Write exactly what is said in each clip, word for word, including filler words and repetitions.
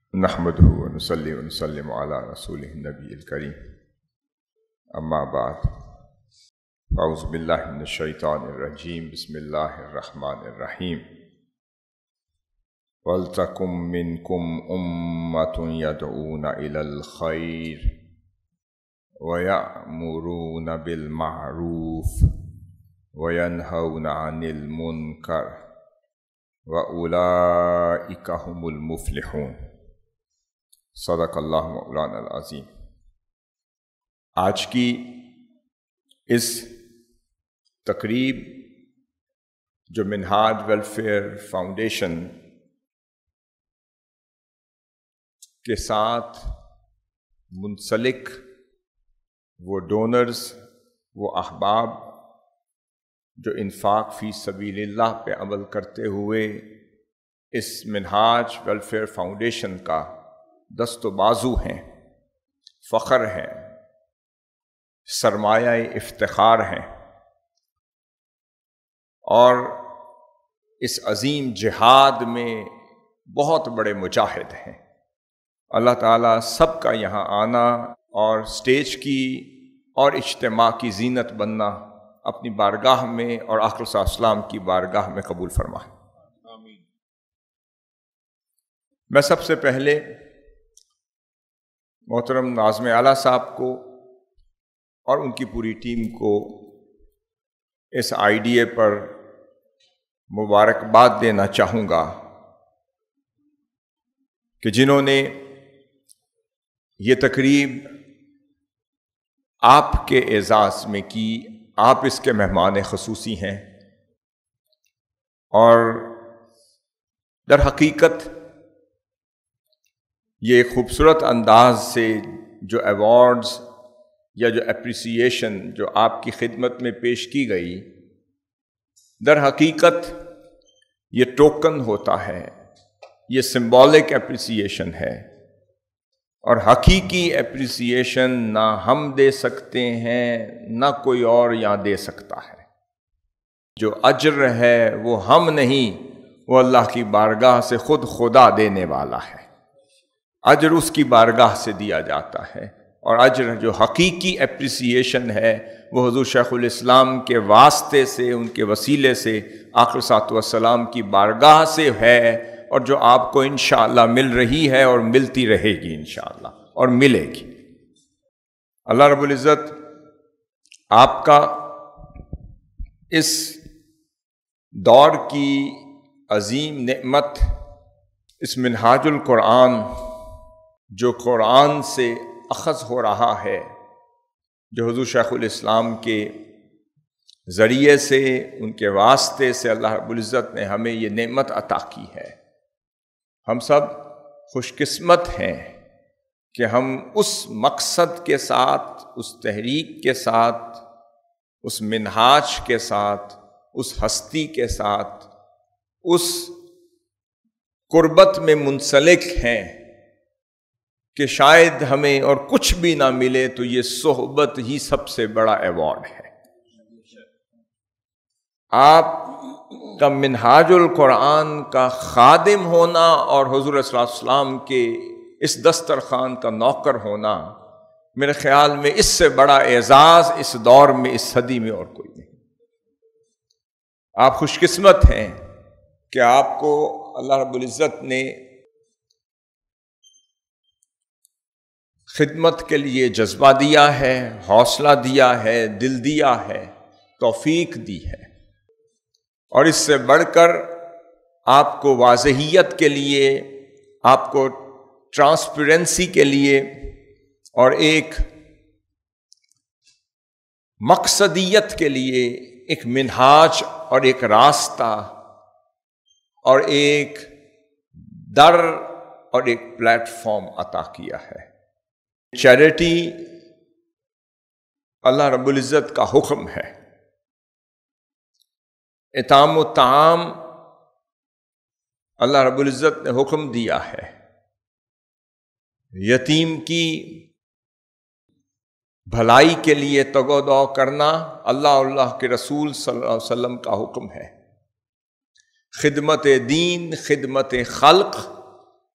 نحمده ونصلي ونسلم على رسوله النبي الكريم اما بعد اعوذ بالله من الشيطان الرجيم بسم الله الرحمن الرحيم ولتكن منكم أمة يدعون إلى الخير ويأمرون بالمعروف وينهون عن المنكر وأولئك هم المفلحون صدق اللہ مولانا العظیم۔ آج کی اس تقریب جو منہاج ویلفیئر فاؤنڈیشن کے ساتھ منسلک وہ ڈونرز، وہ احباب جو انفاق فی سبیل اللہ پہ عمل کرتے ہوئے اس منہاج ویلفیئر فاؤنڈیشن کا دست و بازو ہیں، فخر ہیں، سرمایہ افتخار ہیں، اور اس عظیم جہاد میں بہت بڑے مجاہد ہیں۔ اللہ تعالیٰ سب کا یہاں آنا اور سٹیج کی اور اجتماع کی زینت بننا اپنی بارگاہ میں اور آقا صلی اللہ علیہ وسلم کی بارگاہ میں قبول فرمائے۔ آمین۔ میں سب سے پہلے محترم ناظم اعلیٰ صاحب کو اور ان کی پوری ٹیم کو اس آئیڈیے پر مبارکباد دینا چاہوں گا کہ جنہوں نے یہ تقریب آپ کے اعزاز میں کی۔ آپ اس کے مہمان خصوصی ہیں، اور در حقیقت یہ خوبصورت انداز سے جو ایوارڈز یا جو اپریسیشن جو آپ کی خدمت میں پیش کی گئی، در حقیقت یہ ٹوکن ہوتا ہے، یہ سمبولک اپریسیشن ہے، اور حقیقی اپریسیشن نہ ہم دے سکتے ہیں نہ کوئی اور یہاں دے سکتا ہے۔ جو اجر ہے وہ ہم نہیں، وہ اللہ کی بارگاہ سے خود خدا دینے والا ہے۔ اجر اس کی بارگاہ سے دیا جاتا ہے، اور اجر جو حقیقی اپریسیشن ہے وہ حضور شیخ الاسلام کے واسطے سے، ان کے وسیلے سے، آقا صلی اللہ علیہ وسلم کی بارگاہ سے ہے، اور جو آپ کو انشاءاللہ مل رہی ہے اور ملتی رہے گی انشاءاللہ، اور ملے گی۔ اللہ رب العزت آپ کا اس دور کی عظیم نعمت، اس منہاج القرآن جو قرآن سے اخذ ہو رہا ہے، جو حضور شیخ الاسلام کے ذریعے سے، ان کے واسطے سے اللہ رب العزت نے ہمیں یہ نعمت عطا کی ہے۔ ہم سب خوش قسمت ہیں کہ ہم اس مقصد کے ساتھ، اس تحریک کے ساتھ، اس منہاج کے ساتھ، اس ہستی کے ساتھ، اس قربت میں منسلک ہیں کہ شاید ہمیں اور کچھ بھی نہ ملے تو یہ صحبت ہی سب سے بڑا ایوارڈ ہے۔ آپ کا منہاج القرآن کا خادم ہونا اور حضور صلی اللہ علیہ وسلم کے اس دسترخوان کا نوکر ہونا، میرے خیال میں اس سے بڑا اعزاز اس دور میں، اس صدی میں اور کوئی نہیں۔ آپ خوش قسمت ہیں کہ آپ کو اللہ رب العزت نے خدمت کے لیے جذبہ دیا ہے، حوصلہ دیا ہے، دل دیا ہے، توفیق دی ہے، اور اس سے بڑھ کر آپ کو واضحیت کے لیے، آپ کو ٹرانسپیرنسی کے لیے، اور ایک مقصدیت کے لیے ایک منہاج اور ایک راستہ اور ایک در اور ایک پلیٹ فارم عطا کیا ہے۔ چیریٹی اللہ رب العزت کا حکم ہے۔ اطعام الطعام اللہ رب العزت نے حکم دیا ہے۔ یتیم کی بھلائی کے لیے تگ و دو کرنا اللہ اور اللہ کے رسول صلی اللہ علیہ وسلم کا حکم ہے۔ خدمت دین، خدمت خلق،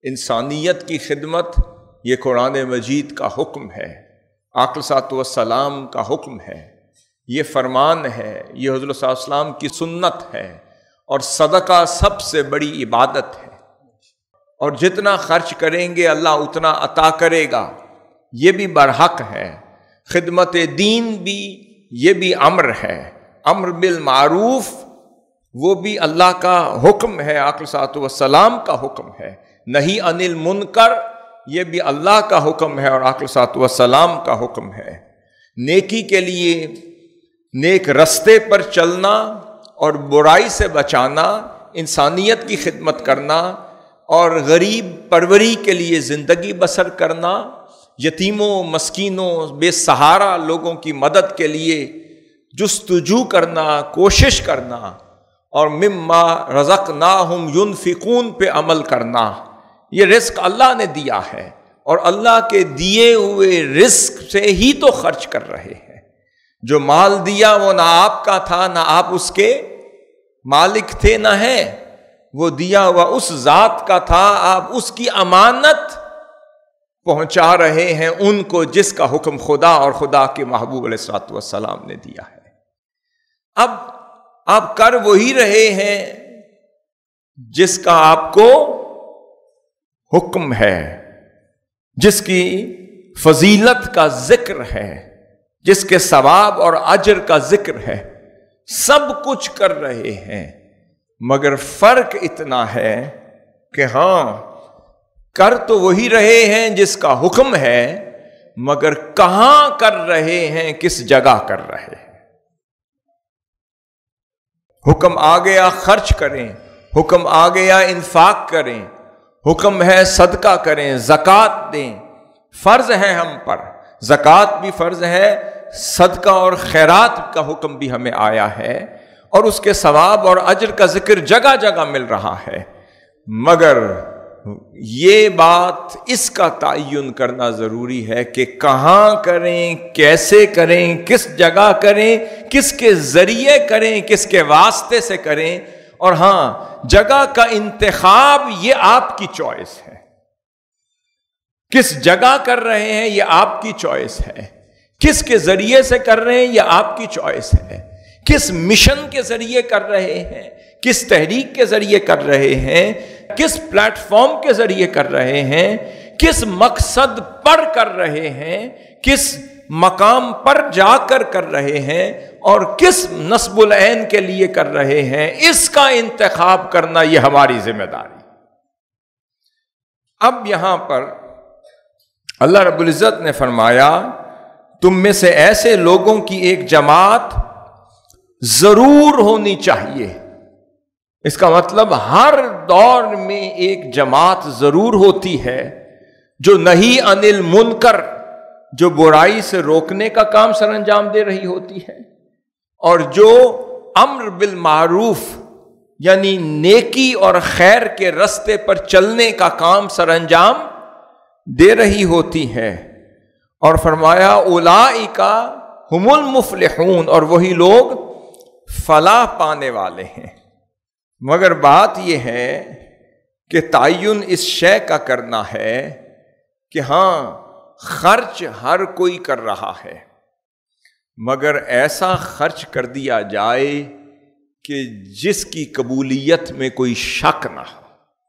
انسانیت کی خدمت یہ قرآن مجید کا حکم ہے، آقا صلی اللہ علیہ وسلم کا حکم ہے، یہ فرمان ہے، یہ حضرت صلی اللہ علیہ وسلم کی سنت ہے، اور صدقہ سب سے بڑی عبادت ہے، اور جتنا خرچ کریں گے اللہ اتنا عطا کرے گا، یہ بھی برحق ہے۔ خدمت دین بھی یہ بھی امر ہے، امر بالمعروف وہ بھی اللہ کا حکم ہے، آقا صلی اللہ علیہ وسلم کا حکم ہے، نہی عن المنکر یہ بھی اللہ کا حکم ہے اور آقا صلی اللہ علیہ وسلم کا حکم ہے۔ نیکی کے لیے نیک رستے پر چلنا اور برائی سے بچانا، انسانیت کی خدمت کرنا اور غریب پروری کے لیے زندگی بسر کرنا، یتیموں مسکینوں بے سہارا لوگوں کی مدد کے لیے جستجو کرنا، کوشش کرنا، اور مما رزقناہم ينفقون پہ عمل کرنا، یہ رزق اللہ نے دیا ہے اور اللہ کے دیے ہوئے رزق سے ہی تو خرچ کر رہے ہیں۔ جو مال دیا وہ نہ آپ کا تھا، نہ آپ اس کے مالک تھے، نہ ہے، وہ دیا ہوا اس ذات کا تھا، آپ اس کی امانت پہنچا رہے ہیں ان کو جس کا حکم خدا اور خدا کے محبوب علیہ الصلوۃ والسلام نے دیا ہے۔ اب آپ کر وہی رہے ہیں جس کا آپ کو حکم ہے، جس کی فضیلت کا ذکر ہے، جس کے ثواب اور اجر کا ذکر ہے، سب کچھ کر رہے ہیں، مگر فرق اتنا ہے کہ ہاں کر تو وہی رہے ہیں جس کا حکم ہے، مگر کہاں کر رہے ہیں، کس جگہ کر رہے ہیں۔ حکم آ گیا خرچ کریں، حکم آ گیا انفاق کریں، حکم ہے صدقہ کریں، زکوٰۃ دیں، فرض ہے ہم پر، زکوٰۃ بھی فرض ہے، صدقہ اور خیرات کا حکم بھی ہمیں آیا ہے، اور اس کے ثواب اور اجر کا ذکر جگہ جگہ مل رہا ہے، مگر یہ بات اس کا تعین کرنا ضروری ہے کہ کہاں کریں، کیسے کریں، کس جگہ کریں، کس کے ذریعے کریں، کس کے واسطے سے کریں، اور ہاں جگہ کا انتخاب یہ آپ کی چوائس ہے، کس جگہ کر رہے ہیں یہ آپ کی چوائس ہے، کس کے ذریعے سے کر رہے ہیں یہ آپ کی چوائس ہے، کس مشن کے ذریعے کر رہے ہیں، کس تحریک کے ذریعے کر رہے ہیں، کس پلیٹ فارم کے ذریعے کر رہے ہیں، کس مقصد پر کر رہے ہیں، کس مقام پر جا کر کر رہے ہیں، اور کس نصب العین کے لیے کر رہے ہیں، اس کا انتخاب کرنا یہ ہماری ذمہ داری۔ اب یہاں پر اللہ رب العزت نے فرمایا تم میں سے ایسے لوگوں کی ایک جماعت ضرور ہونی چاہیے۔ اس کا مطلب ہر دور میں ایک جماعت ضرور ہوتی ہے جو نہی عن المنکر، جو برائی سے روکنے کا کام سر انجام دے رہی ہوتی ہے، اور جو امر بالمعروف یعنی نیکی اور خیر کے رستے پر چلنے کا کام سر انجام دے رہی ہوتی ہے، اور فرمایا اولئک ھم المفلحون، اور وہی لوگ فلاح پانے والے ہیں۔ مگر بات یہ ہے کہ تعین اس شے کا کرنا ہے کہ ہاں خرچ ہر کوئی کر رہا ہے، مگر ایسا خرچ کر دیا جائے کہ جس کی قبولیت میں کوئی شک نہ ہو،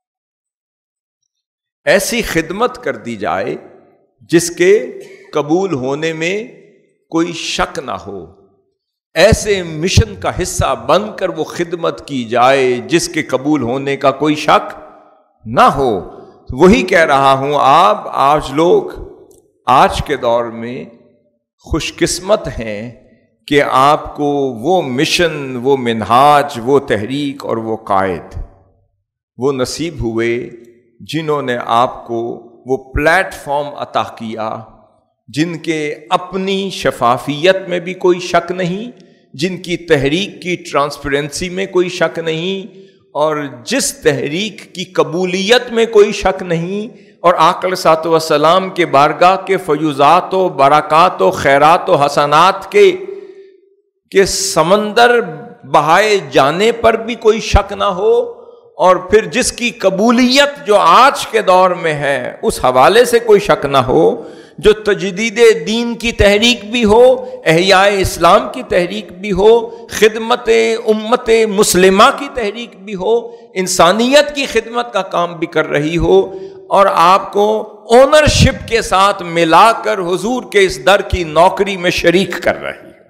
ایسی خدمت کر دی جائے جس کے قبول ہونے میں کوئی شک نہ ہو، ایسے مشن کا حصہ بن کر وہ خدمت کی جائے جس کے قبول ہونے کا کوئی شک نہ ہو۔ وہی کہہ رہا ہوں، آپ آج لوگ آج کے دور میں خوش قسمت ہیں کہ آپ کو وہ مشن، وہ منہاج، وہ تحریک اور وہ قائد وہ نصیب ہوئے جنہوں نے آپ کو وہ پلیٹ فارم عطا کیا، جن کے اپنی شفافیت میں بھی کوئی شک نہیں، جن کی تحریک کی ٹرانسپیرنسی میں کوئی شک نہیں، اور جس تحریک کی قبولیت میں کوئی شک نہیں، اور آقا علیہ الصلوۃ والسلام کے بارگاہ کے فیوزات و برکات و خیرات و حسنات کے کہ سمندر بہائے جانے پر بھی کوئی شک نہ ہو، اور پھر جس کی قبولیت جو آج کے دور میں ہے اس حوالے سے کوئی شک نہ ہو، جو تجدید دین کی تحریک بھی ہو، احیاء اسلام کی تحریک بھی ہو، خدمت امت مسلمہ کی تحریک بھی ہو، انسانیت کی خدمت کا کام بھی کر رہی ہو، اور آپ کو اونرشپ کے ساتھ ملا کر حضور کے اس در کی نوکری میں شریک کر رہی ہے۔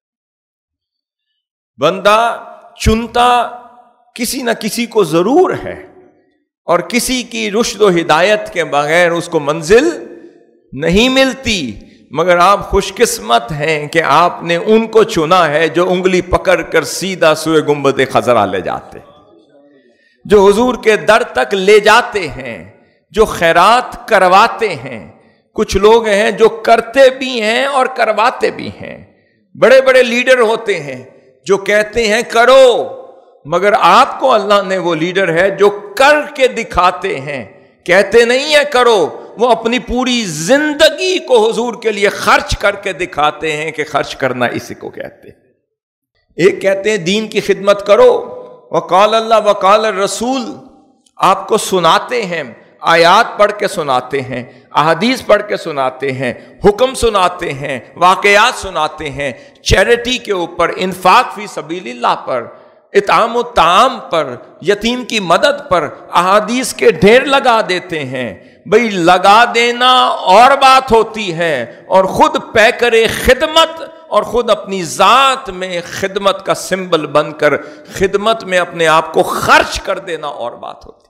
بندہ چنتا کسی نہ کسی کو ضرور ہے، اور کسی کی رشد و ہدایت کے بغیر اس کو منزل نہیں ملتی، مگر آپ خوش قسمت ہیں کہ آپ نے ان کو چنا ہے جو انگلی پکڑ کر سیدھا سوئے گنبد خضرا لے جاتے، جو حضور کے در تک لے جاتے ہیں، جو خیرات کرواتے ہیں۔ کچھ لوگ ہیں جو کرتے بھی ہیں اور کرواتے بھی ہیں، بڑے بڑے لیڈر ہوتے ہیں جو کہتے ہیں کرو، مگر آپ کو اللہ نے وہ لیڈر ہے جو کر کے دکھاتے ہیں، کہتے نہیں ہیں کرو، وہ اپنی پوری زندگی کو حضور کے لیے خرچ کر کے دکھاتے ہیں کہ خرچ کرنا اسی کو کہتے ہیں۔ ایک کہتے ہیں دین کی خدمت کرو، وقال اللہ وقال الرسول، آپ کو سناتے ہیں، آیات پڑھ کے سناتے ہیں، احادیث پڑھ کے سناتے ہیں، حکم سناتے ہیں، واقعات سناتے ہیں، چیریٹی کے اوپر، انفاق فی سبیل اللہ پر، اطعام الطعام پر، یتیم کی مدد پر احادیث کے ڈھیر لگا دیتے ہیں۔ بھئی لگا دینا اور بات ہوتی ہے، اور خود پیکر خدمت اور خود اپنی ذات میں خدمت کا سمبل بن کر خدمت میں اپنے آپ کو خرچ کر دینا اور بات ہوتی ہے۔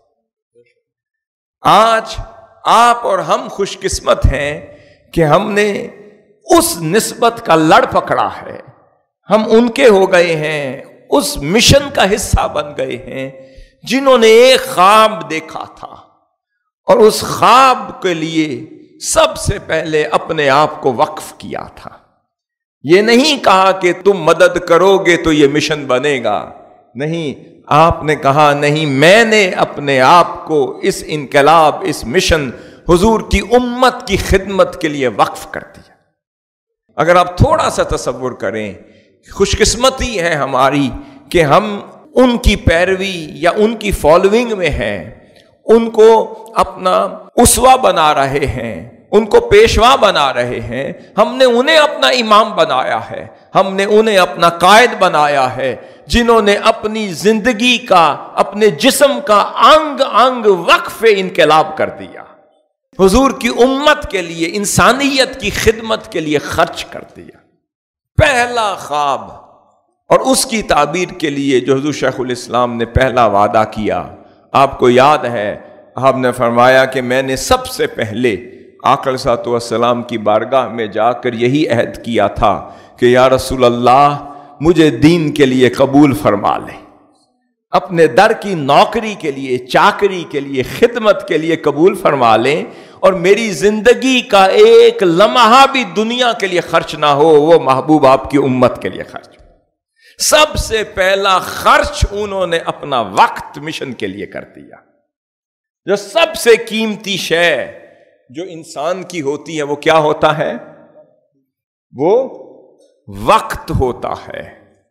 آج آپ اور ہم خوش قسمت ہیں کہ ہم نے اس نسبت کا لڑ پکڑا ہے، ہم ان کے ہو گئے ہیں، اس مشن کا حصہ بن گئے ہیں جنہوں نے ایک خواب دیکھا تھا، اور اس خواب کے لیے سب سے پہلے اپنے آپ کو وقف کیا تھا۔ یہ نہیں کہا کہ تم مدد کرو گے تو یہ مشن بنے گا، نہیں، آپ نے کہا نہیں، میں نے اپنے آپ کو اس انقلاب، اس مشن، حضور کی امت کی خدمت کے لیے وقف کر دیا۔ اگر آپ تھوڑا سا تصور کریں، خوش قسمتی ہے ہماری کہ ہم ان کی پیروی یا ان کی فالوئنگ میں ہیں، ان کو اپنا اسوہ بنا رہے ہیں، ان کو پیشوا بنا رہے ہیں، ہم نے انہیں اپنا امام بنایا ہے، ہم نے انہیں اپنا قائد بنایا ہے، جنہوں نے اپنی زندگی کا، اپنے جسم کا انگ انگ وقف انقلاب کر دیا، حضور کی امت کے لیے، انسانیت کی خدمت کے لیے خرچ کر دیا۔ پہلا خواب، اور اس کی تعبیر کے لیے جو حضور شیخ الاسلام نے پہلا وعدہ کیا، آپ کو یاد ہے، آپ نے فرمایا کہ میں نے سب سے پہلے آقا علیہ الصلوۃ والسلام کی بارگاہ میں جا کر یہی عہد کیا تھا کہ یا رسول اللہ مجھے دین کے لیے قبول فرما لیں، اپنے در کی نوکری کے لیے، چاکری کے لیے، خدمت کے لیے قبول فرما لیں، اور میری زندگی کا ایک لمحہ بھی دنیا کے لیے خرچ نہ ہو، وہ محبوب آپ کی امت کے لیے خرچ۔ سب سے پہلا خرچ انہوں نے اپنا وقت مشن کے لیے کر دیا۔ جو سب سے قیمتی شے جو انسان کی ہوتی ہے وہ کیا ہوتا ہے؟ وہ وقت ہوتا ہے۔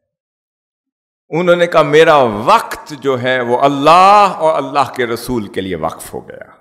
انہوں نے کہا میرا وقت جو ہے وہ اللہ اور اللہ کے رسول کے لیے وقف ہو گیا،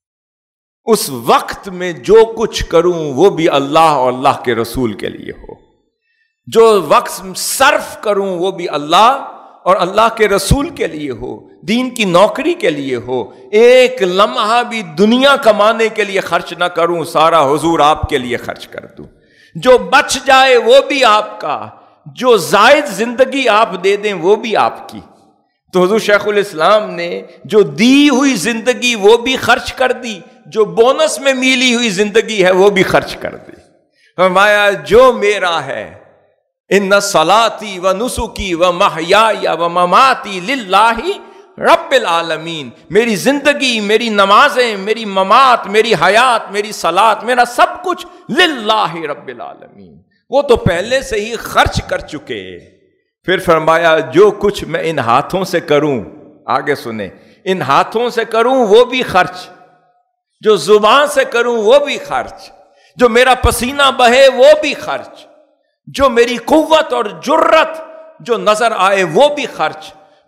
اس وقت میں جو کچھ کروں وہ بھی اللہ اور اللہ کے رسول کے لیے ہو، جو وقت صرف کروں وہ بھی اللہ اور اللہ کے رسول کے لیے ہو، دین کی نوکری کے لیے ہو، ایک لمحہ بھی دنیا کمانے کے لیے خرچ نہ کروں، سارا حضور آپ کے لیے خرچ کر دوں، جو بچ جائے وہ بھی آپ کا، جو زائد زندگی آپ دے دیں وہ بھی آپ کی۔ تو حضور شیخ الاسلام نے جو دی ہوئی زندگی وہ بھی خرچ کر دی، جو بونس میں ملی ہوئی زندگی ہے وہ بھی خرچ کر دی۔ فرمایا جو میرا ہے، ان صلاتی و نسکی و محیای و مماتی للہ رب العالمین، میری زندگی، میری نمازیں، میری ممات، میری حیات، میری صلات، میرا سب کچھ للہ رب العالمین، وہ تو پہلے سے ہی خرچ کر چکے۔ پھر فرمایا جو کچھ میں ان ہاتھوں سے کروں، آگے سنیں، ان ہاتھوں سے کروں وہ بھی خرچ، جو زبان سے کروں وہ بھی خرچ، جو میرا پسینہ بہے وہ بھی خرچ، جو میری قوت اور جرت جو نظر آئے وہ بھی خرچ،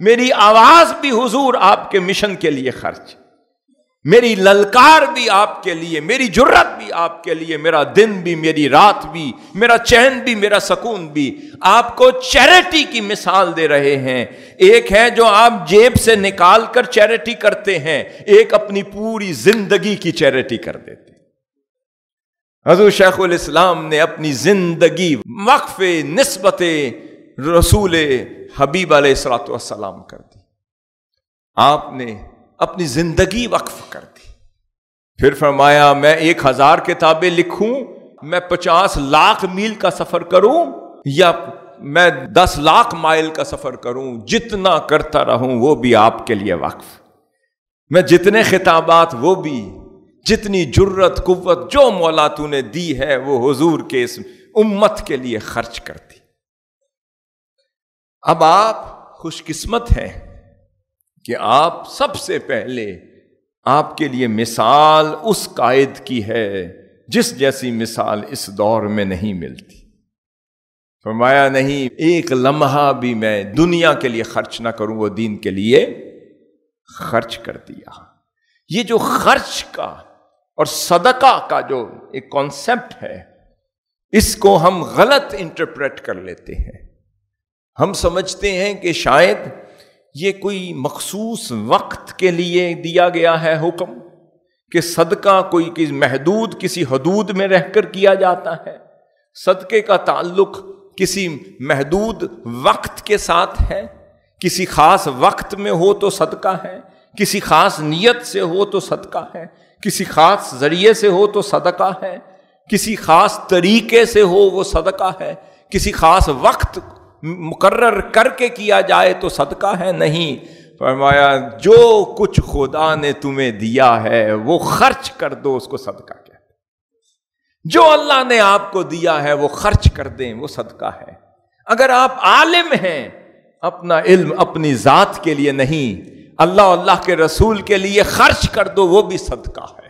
میری آواز بھی حضور آپ کے مشن کے لیے خرچ، میری للکار بھی آپ کے لیے، میری جرت بھی آپ کے لیے، میرا دن بھی، میری رات بھی، میرا چین بھی، میرا سکون بھی۔ آپ کو چیریٹی کی مثال دے رہے ہیں۔ ایک ہے جو آپ جیب سے نکال کر چیریٹی کرتے ہیں، ایک اپنی پوری زندگی کی چیریٹی کر دیتے ہیں۔ حضور شیخ الاسلام نے اپنی زندگی وقف نسبت رسول حبیب علیہ الصلوۃ والسلام کر دی۔ آپ نے اپنی زندگی وقف کر دی۔ پھر فرمایا میں ایک ہزار کتابیں لکھوں، میں پچاس لاکھ میل کا سفر کروں، یا میں دس لاکھ مائل کا سفر کروں، جتنا کرتا رہوں وہ بھی آپ کے لیے وقف۔ میں جتنے خطابات، وہ بھی جتنی جرت قوت جو مولا تو نے دی ہے وہ حضور کے اس امت کے لیے خرچ کر دی۔ اب آپ خوش قسمت ہیں کہ آپ سب سے پہلے آپ کے لیے مثال اس قائد کی ہے جس جیسی مثال اس دور میں نہیں ملتی۔ فرمایا نہیں ایک لمحہ بھی میں دنیا کے لیے خرچ نہ کروں، وہ دین کے لیے خرچ کر دیا۔ یہ جو خرچ کا اور صدقہ کا جو ایک کانسیپٹ ہے، اس کو ہم غلط انٹرپریٹ کر لیتے ہیں۔ ہم سمجھتے ہیں کہ شاید یہ کوئی مخصوص وقت کے لیے دیا گیا ہے حکم، کہ صدقہ کوئی کسی محدود کسی حدود میں رہ کر کیا جاتا ہے، صدقے کا تعلق کسی محدود وقت کے ساتھ ہے، کسی خاص وقت میں ہو تو صدقہ ہے، کسی خاص نیت سے ہو تو صدقہ ہے، کسی خاص ذریعے سے ہو تو صدقہ ہے، کسی خاص طریقے سے ہو وہ صدقہ ہے، کسی خاص وقت مقرر کر کے کیا جائے تو صدقہ ہے۔ نہیں، فرمایا جو کچھ خدا نے تمہیں دیا ہے وہ خرچ کر دو، اس کو صدقہ کہتے ہیں۔ جو اللہ نے آپ کو دیا ہے وہ خرچ کر دیں، وہ صدقہ ہے۔ اگر آپ عالم ہیں، اپنا علم اپنی ذات کے لیے نہیں، اللہ اللہ کے رسول کے لیے خرچ کر دو، وہ بھی صدقہ ہے۔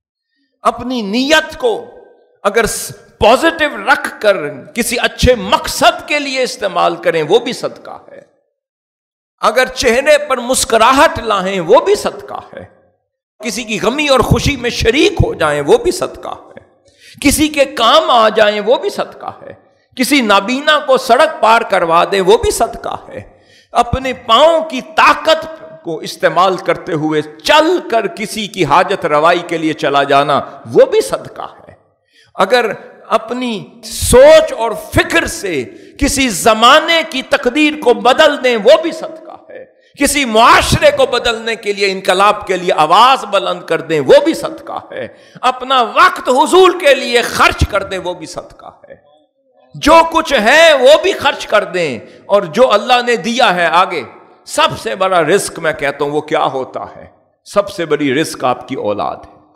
اپنی نیت کو اگر پازیٹو رکھ کر کسی اچھے مقصد کے لیے استعمال کریں، وہ بھی صدقہ ہے۔ اگر چہرے پر مسکراہٹ لائیں، وہ بھی صدقہ ہے۔ کسی کی غمی اور خوشی میں شریک ہو جائیں، وہ بھی صدقہ ہے۔ کسی کے کام آ جائیں، وہ بھی صدقہ ہے۔ کسی نابینا کو سڑک پار کروا دیں، وہ بھی صدقہ ہے۔ اپنے پاؤں کی طاقت کو استعمال کرتے ہوئے چل کر کسی کی حاجت روائی کے لیے چلا جانا، وہ بھی صدقہ ہے۔ اگر اپنی سوچ اور فکر سے کسی زمانے کی تقدیر کو بدل دیں، وہ بھی صدقہ ہے۔ کسی معاشرے کو بدلنے کے لیے، انقلاب کے لیے آواز بلند کر دیں، وہ بھی صدقہ ہے۔ اپنا وقت حضور کے لیے خرچ کر دیں، وہ بھی صدقہ ہے۔ جو کچھ ہے وہ بھی خرچ کر دیں، اور جو اللہ نے دیا ہے آگے۔ سب سے بڑا رزق میں کہتا ہوں وہ کیا ہوتا ہے؟ سب سے بڑی رزق آپ کی اولاد ہے۔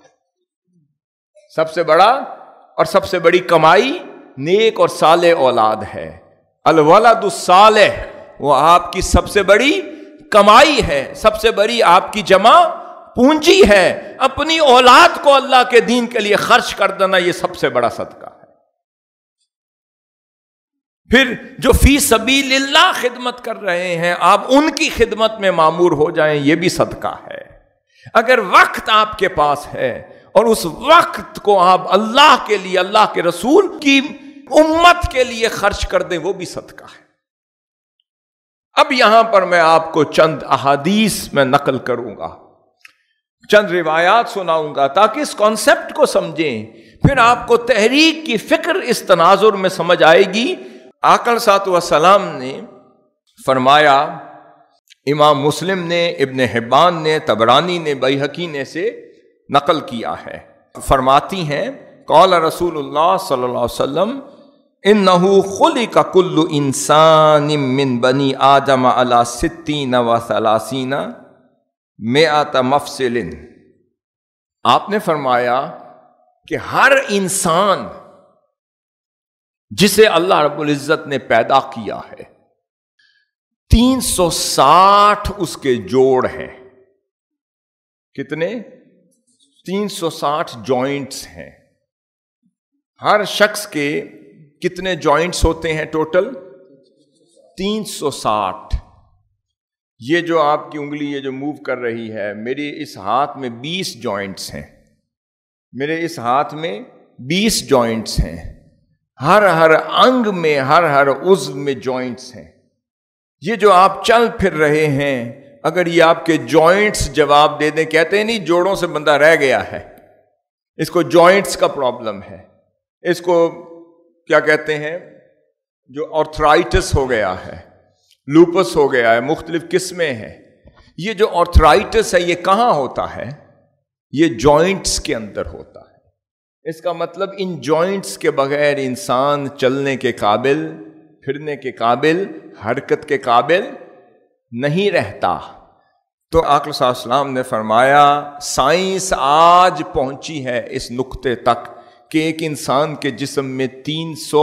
سب سے بڑا اور سب سے بڑی کمائی نیک اور صالح اولاد ہے۔ الولد الصالح وہ آپ کی سب سے بڑی کمائی ہے، سب سے بڑی آپ کی جمع پونجی ہے۔ اپنی اولاد کو اللہ کے دین کے لیے خرچ کر دینا، یہ سب سے بڑا صدقہ ہے۔ پھر جو فی سبیل اللہ خدمت کر رہے ہیں، آپ ان کی خدمت میں مامور ہو جائیں، یہ بھی صدقہ ہے۔ اگر وقت آپ کے پاس ہے اور اس وقت کو آپ اللہ کے لیے، اللہ کے رسول کی امت کے لیے خرچ کر دیں، وہ بھی صدقہ ہے۔ اب یہاں پر میں آپ کو چند احادیث میں نقل کروں گا، چند روایات سناؤں گا تاکہ اس کانسیپٹ کو سمجھیں، پھر آپ کو تحریک کی فکر اس تناظر میں سمجھ آئے گی۔ آقا صلی اللہ علیہ وسلم نے فرمایا، امام مسلم نے، ابن حبان نے، طبرانی نے، بیہقی نے سے نقل کیا ہے، فرماتی ہیں قال رسول اللہ صلی اللہ علیہ وسلم انہ خلق کل انسان من بنی آدم علی ستین و ثلاثین مئۃ مفصل۔ آپ نے فرمایا کہ ہر انسان جسے اللہ رب العزت نے پیدا کیا ہے، تین سو ساٹھ اس کے جوڑ ہیں۔ کتنے؟ تین سو ساٹھ جوائنٹس ہیں۔ ہر شخص کے کتنے جوائنٹس ہوتے ہیں ٹوٹل؟ تین سو ساٹھ۔ یہ جو آپ کی انگلی یہ جو موو کر رہی ہے، میری اس ہاتھ میں بیس جوائنٹس ہیں، میرے اس ہاتھ میں بیس جوائنٹس ہیں، ہر ہر انگ میں ہر ہر عضو میں جوائنٹس ہیں۔ یہ جو آپ چل پھر رہے ہیں، اگر یہ آپ کے جوائنٹس جواب دے دیں، کہتے ہیں نہیں جوڑوں سے بندہ رہ گیا ہے، اس کو جوائنٹس کا پرابلم ہے، اس کو کیا کہتے ہیں، جو آرتھرائٹس ہو گیا ہے، لوپس ہو گیا ہے، مختلف قسمیں ہیں۔ یہ جو آرتھرائٹس ہے یہ کہاں ہوتا ہے؟ یہ جوائنٹس کے اندر ہوتا ہے۔ اس کا مطلب ان جوائنٹس کے بغیر انسان چلنے کے قابل، پھرنے کے قابل، حرکت کے قابل نہیں رہتا۔ تو آقا صلی اللہ علیہ وسلم نے فرمایا سائنس آج پہنچی ہے اس نقطے تک کہ ایک انسان کے جسم میں تین سو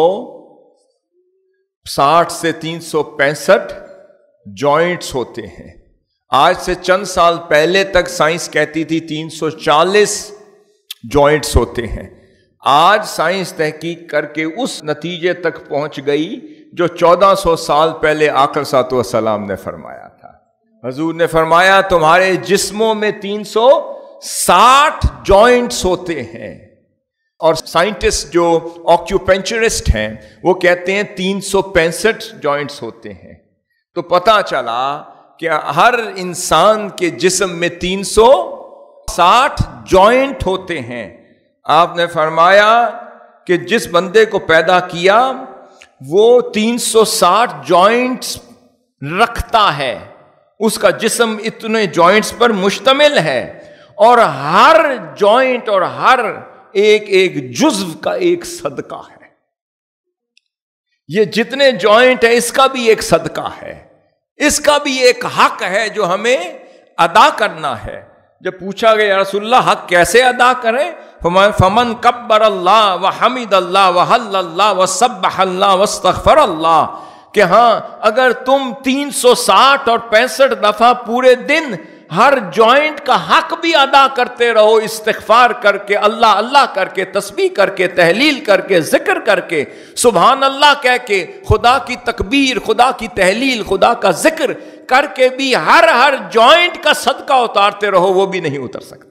ساٹھ سے تین سو پینسٹھ جوائنٹس ہوتے ہیں۔ آج سے چند سال پہلے تک سائنس کہتی تھی تین سو چالیس جوائنٹس ہوتے ہیں۔ آج سائنس تحقیق کر کے اس نتیجے تک پہنچ گئی جو چودہ سو سال پہلے آقا صلی اللہ علیہ وسلم نے فرمایا تھا۔ حضور نے فرمایا تمہارے جسموں میں تین سو ساٹھ جوائنٹس ہوتے ہیں، اور سائنٹسٹ جو آکیوپنچرسٹ ہیں وہ کہتے ہیں تین سو پینسٹھ جوائنٹس ہوتے ہیں۔ تو پتہ چلا کہ ہر انسان کے جسم میں تین سو ساٹھ جوائنٹ ہوتے ہیں۔ آپ نے فرمایا کہ جس بندے کو پیدا کیا وہ تین سو ساٹھ جوائنٹس رکھتا ہے، اس کا جسم اتنے جوائنٹس پر مشتمل ہے، اور ہر جوائنٹ اور ہر ایک ایک جزو کا ایک صدقہ ہے۔ یہ جتنے جوائنٹ ہے اس کا بھی ایک صدقہ ہے، اس کا بھی ایک حق ہے جو ہمیں ادا کرنا ہے۔ جب پوچھا گیا یا رسول اللہ حق کیسے ادا کریں، فمن کبر اللہ وحمد اللہ وحل اللہ وسبح اللہ واستغفر اللہ، کہ ہاں اگر تم تین سو ساٹھ اور پینسٹھ دفعہ پورے دن ہر جوائنٹ کا حق بھی ادا کرتے رہو، استغفار کر کے، اللہ اللہ کر کے، تسبیح کر کے، تحلیل کر کے، ذکر کر کے، سبحان اللہ کہہ کے، خدا کی تکبیر، خدا کی تحلیل، خدا کا ذکر کر کے بھی ہر ہر جوائنٹ کا صدقہ اتارتے رہو، وہ بھی نہیں اتر سکتا۔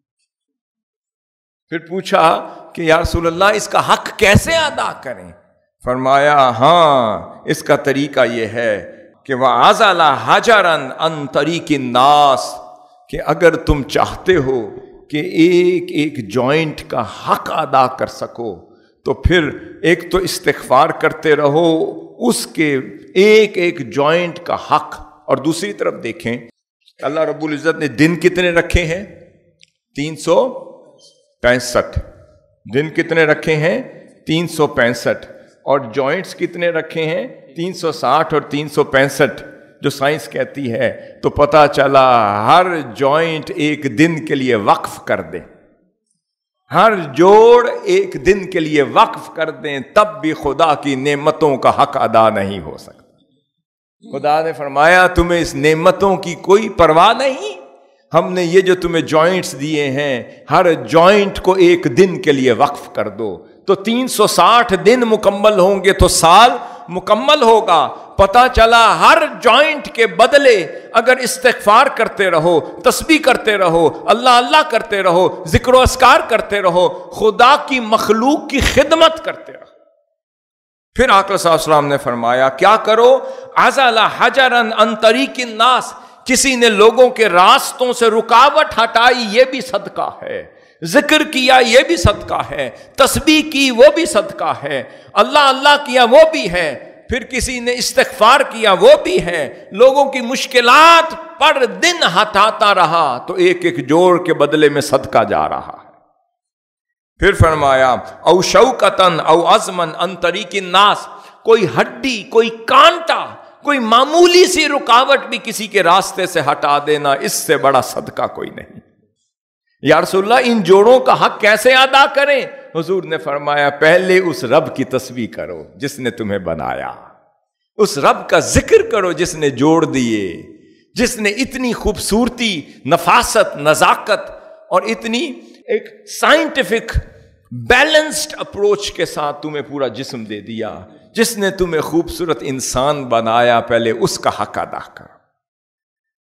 پھر پوچھا کہ یا رسول اللہ اس کا حق کیسے ادا کریں؟ فرمایا ہاں اس کا طریقہ یہ ہے کہ وَعَزَلَ حَجَرًا عَنْ طَرِيقِ النَّاسِ، کہ اگر تم چاہتے ہو کہ ایک ایک جوائنٹ کا حق ادا کر سکو تو پھر ایک تو استغفار کرتے رہو اس کے ایک ایک جوائنٹ کا حق، اور دوسری طرف دیکھیں اللہ رب العزت نے دن کتنے رکھے ہیں؟ تین سو پینسٹھ دن کتنے رکھے ہیں؟ تین سو پینسٹھ اور جوائنٹس کتنے رکھے ہیں؟ تین سو ساٹھ اور تین سو پینسٹھ جو سائنس کہتی ہے۔ تو پتہ چلا ہر جوائنٹ ایک دن کے لیے وقف کر دیں، ہر جوڑ ایک دن کے لیے وقف کر دیں، تب بھی خدا کی نعمتوں کا حق ادا نہیں ہو سکتا۔ خدا نے فرمایا تمہیں اس نعمتوں کی کوئی پرواہ نہیں، ہم نے یہ جو تمہیں جوائنٹس دیے ہیں ہر جوائنٹ کو ایک دن کے لیے وقف کر دو، تو تین سو ساٹھ دن مکمل ہوں گے تو سال مکمل ہوگا۔ پتہ چلا ہر جوائنٹ کے بدلے اگر استغفار کرتے رہو، تسبیح کرتے رہو، اللہ اللہ کرتے رہو، ذکر و اذکار کرتے رہو، خدا کی مخلوق کی خدمت کرتے رہو۔ پھر آقا صلی اللہ علیہ وسلم نے فرمایا کیا کرو؟ عَزَلَ حَجَرًا عَنْ طَرِيقِ النَّاسِ، کسی نے لوگوں کے راستوں سے رکاوٹ ہٹائی، یہ بھی صدقہ ہے، ذکر کیا یہ بھی صدقہ ہے، تسبیح کی وہ بھی صدقہ ہے، اللہ اللہ کیا وہ بھی ہے، پھر کسی نے استغفار کیا وہ بھی ہے، لوگوں کی مشکلات پر دن ہٹاتا رہا تو ایک ایک جوڑ کے بدلے میں صدقہ جا رہا ہے۔ پھر فرمایا او شوکتن او عظمن عن طریق الناس، کوئی ہڈی، کوئی کانٹا، کوئی معمولی سی رکاوٹ بھی کسی کے راستے سے ہٹا دینا، اس سے بڑا صدقہ کوئی نہیں۔ یا رسول اللہ ان جوڑوں کا حق کیسے ادا کریں؟ حضور نے فرمایا پہلے اس رب کی تسبیح کرو جس نے تمہیں بنایا، اس رب کا ذکر کرو جس نے جوڑ دیے، جس نے اتنی خوبصورتی، نفاست، نزاکت اور اتنی ایک سائنٹیفک بیلنسڈ اپروچ کے ساتھ تمہیں پورا جسم دے دیا، جس نے تمہیں خوبصورت انسان بنایا، پہلے اس کا حق ادا کرو۔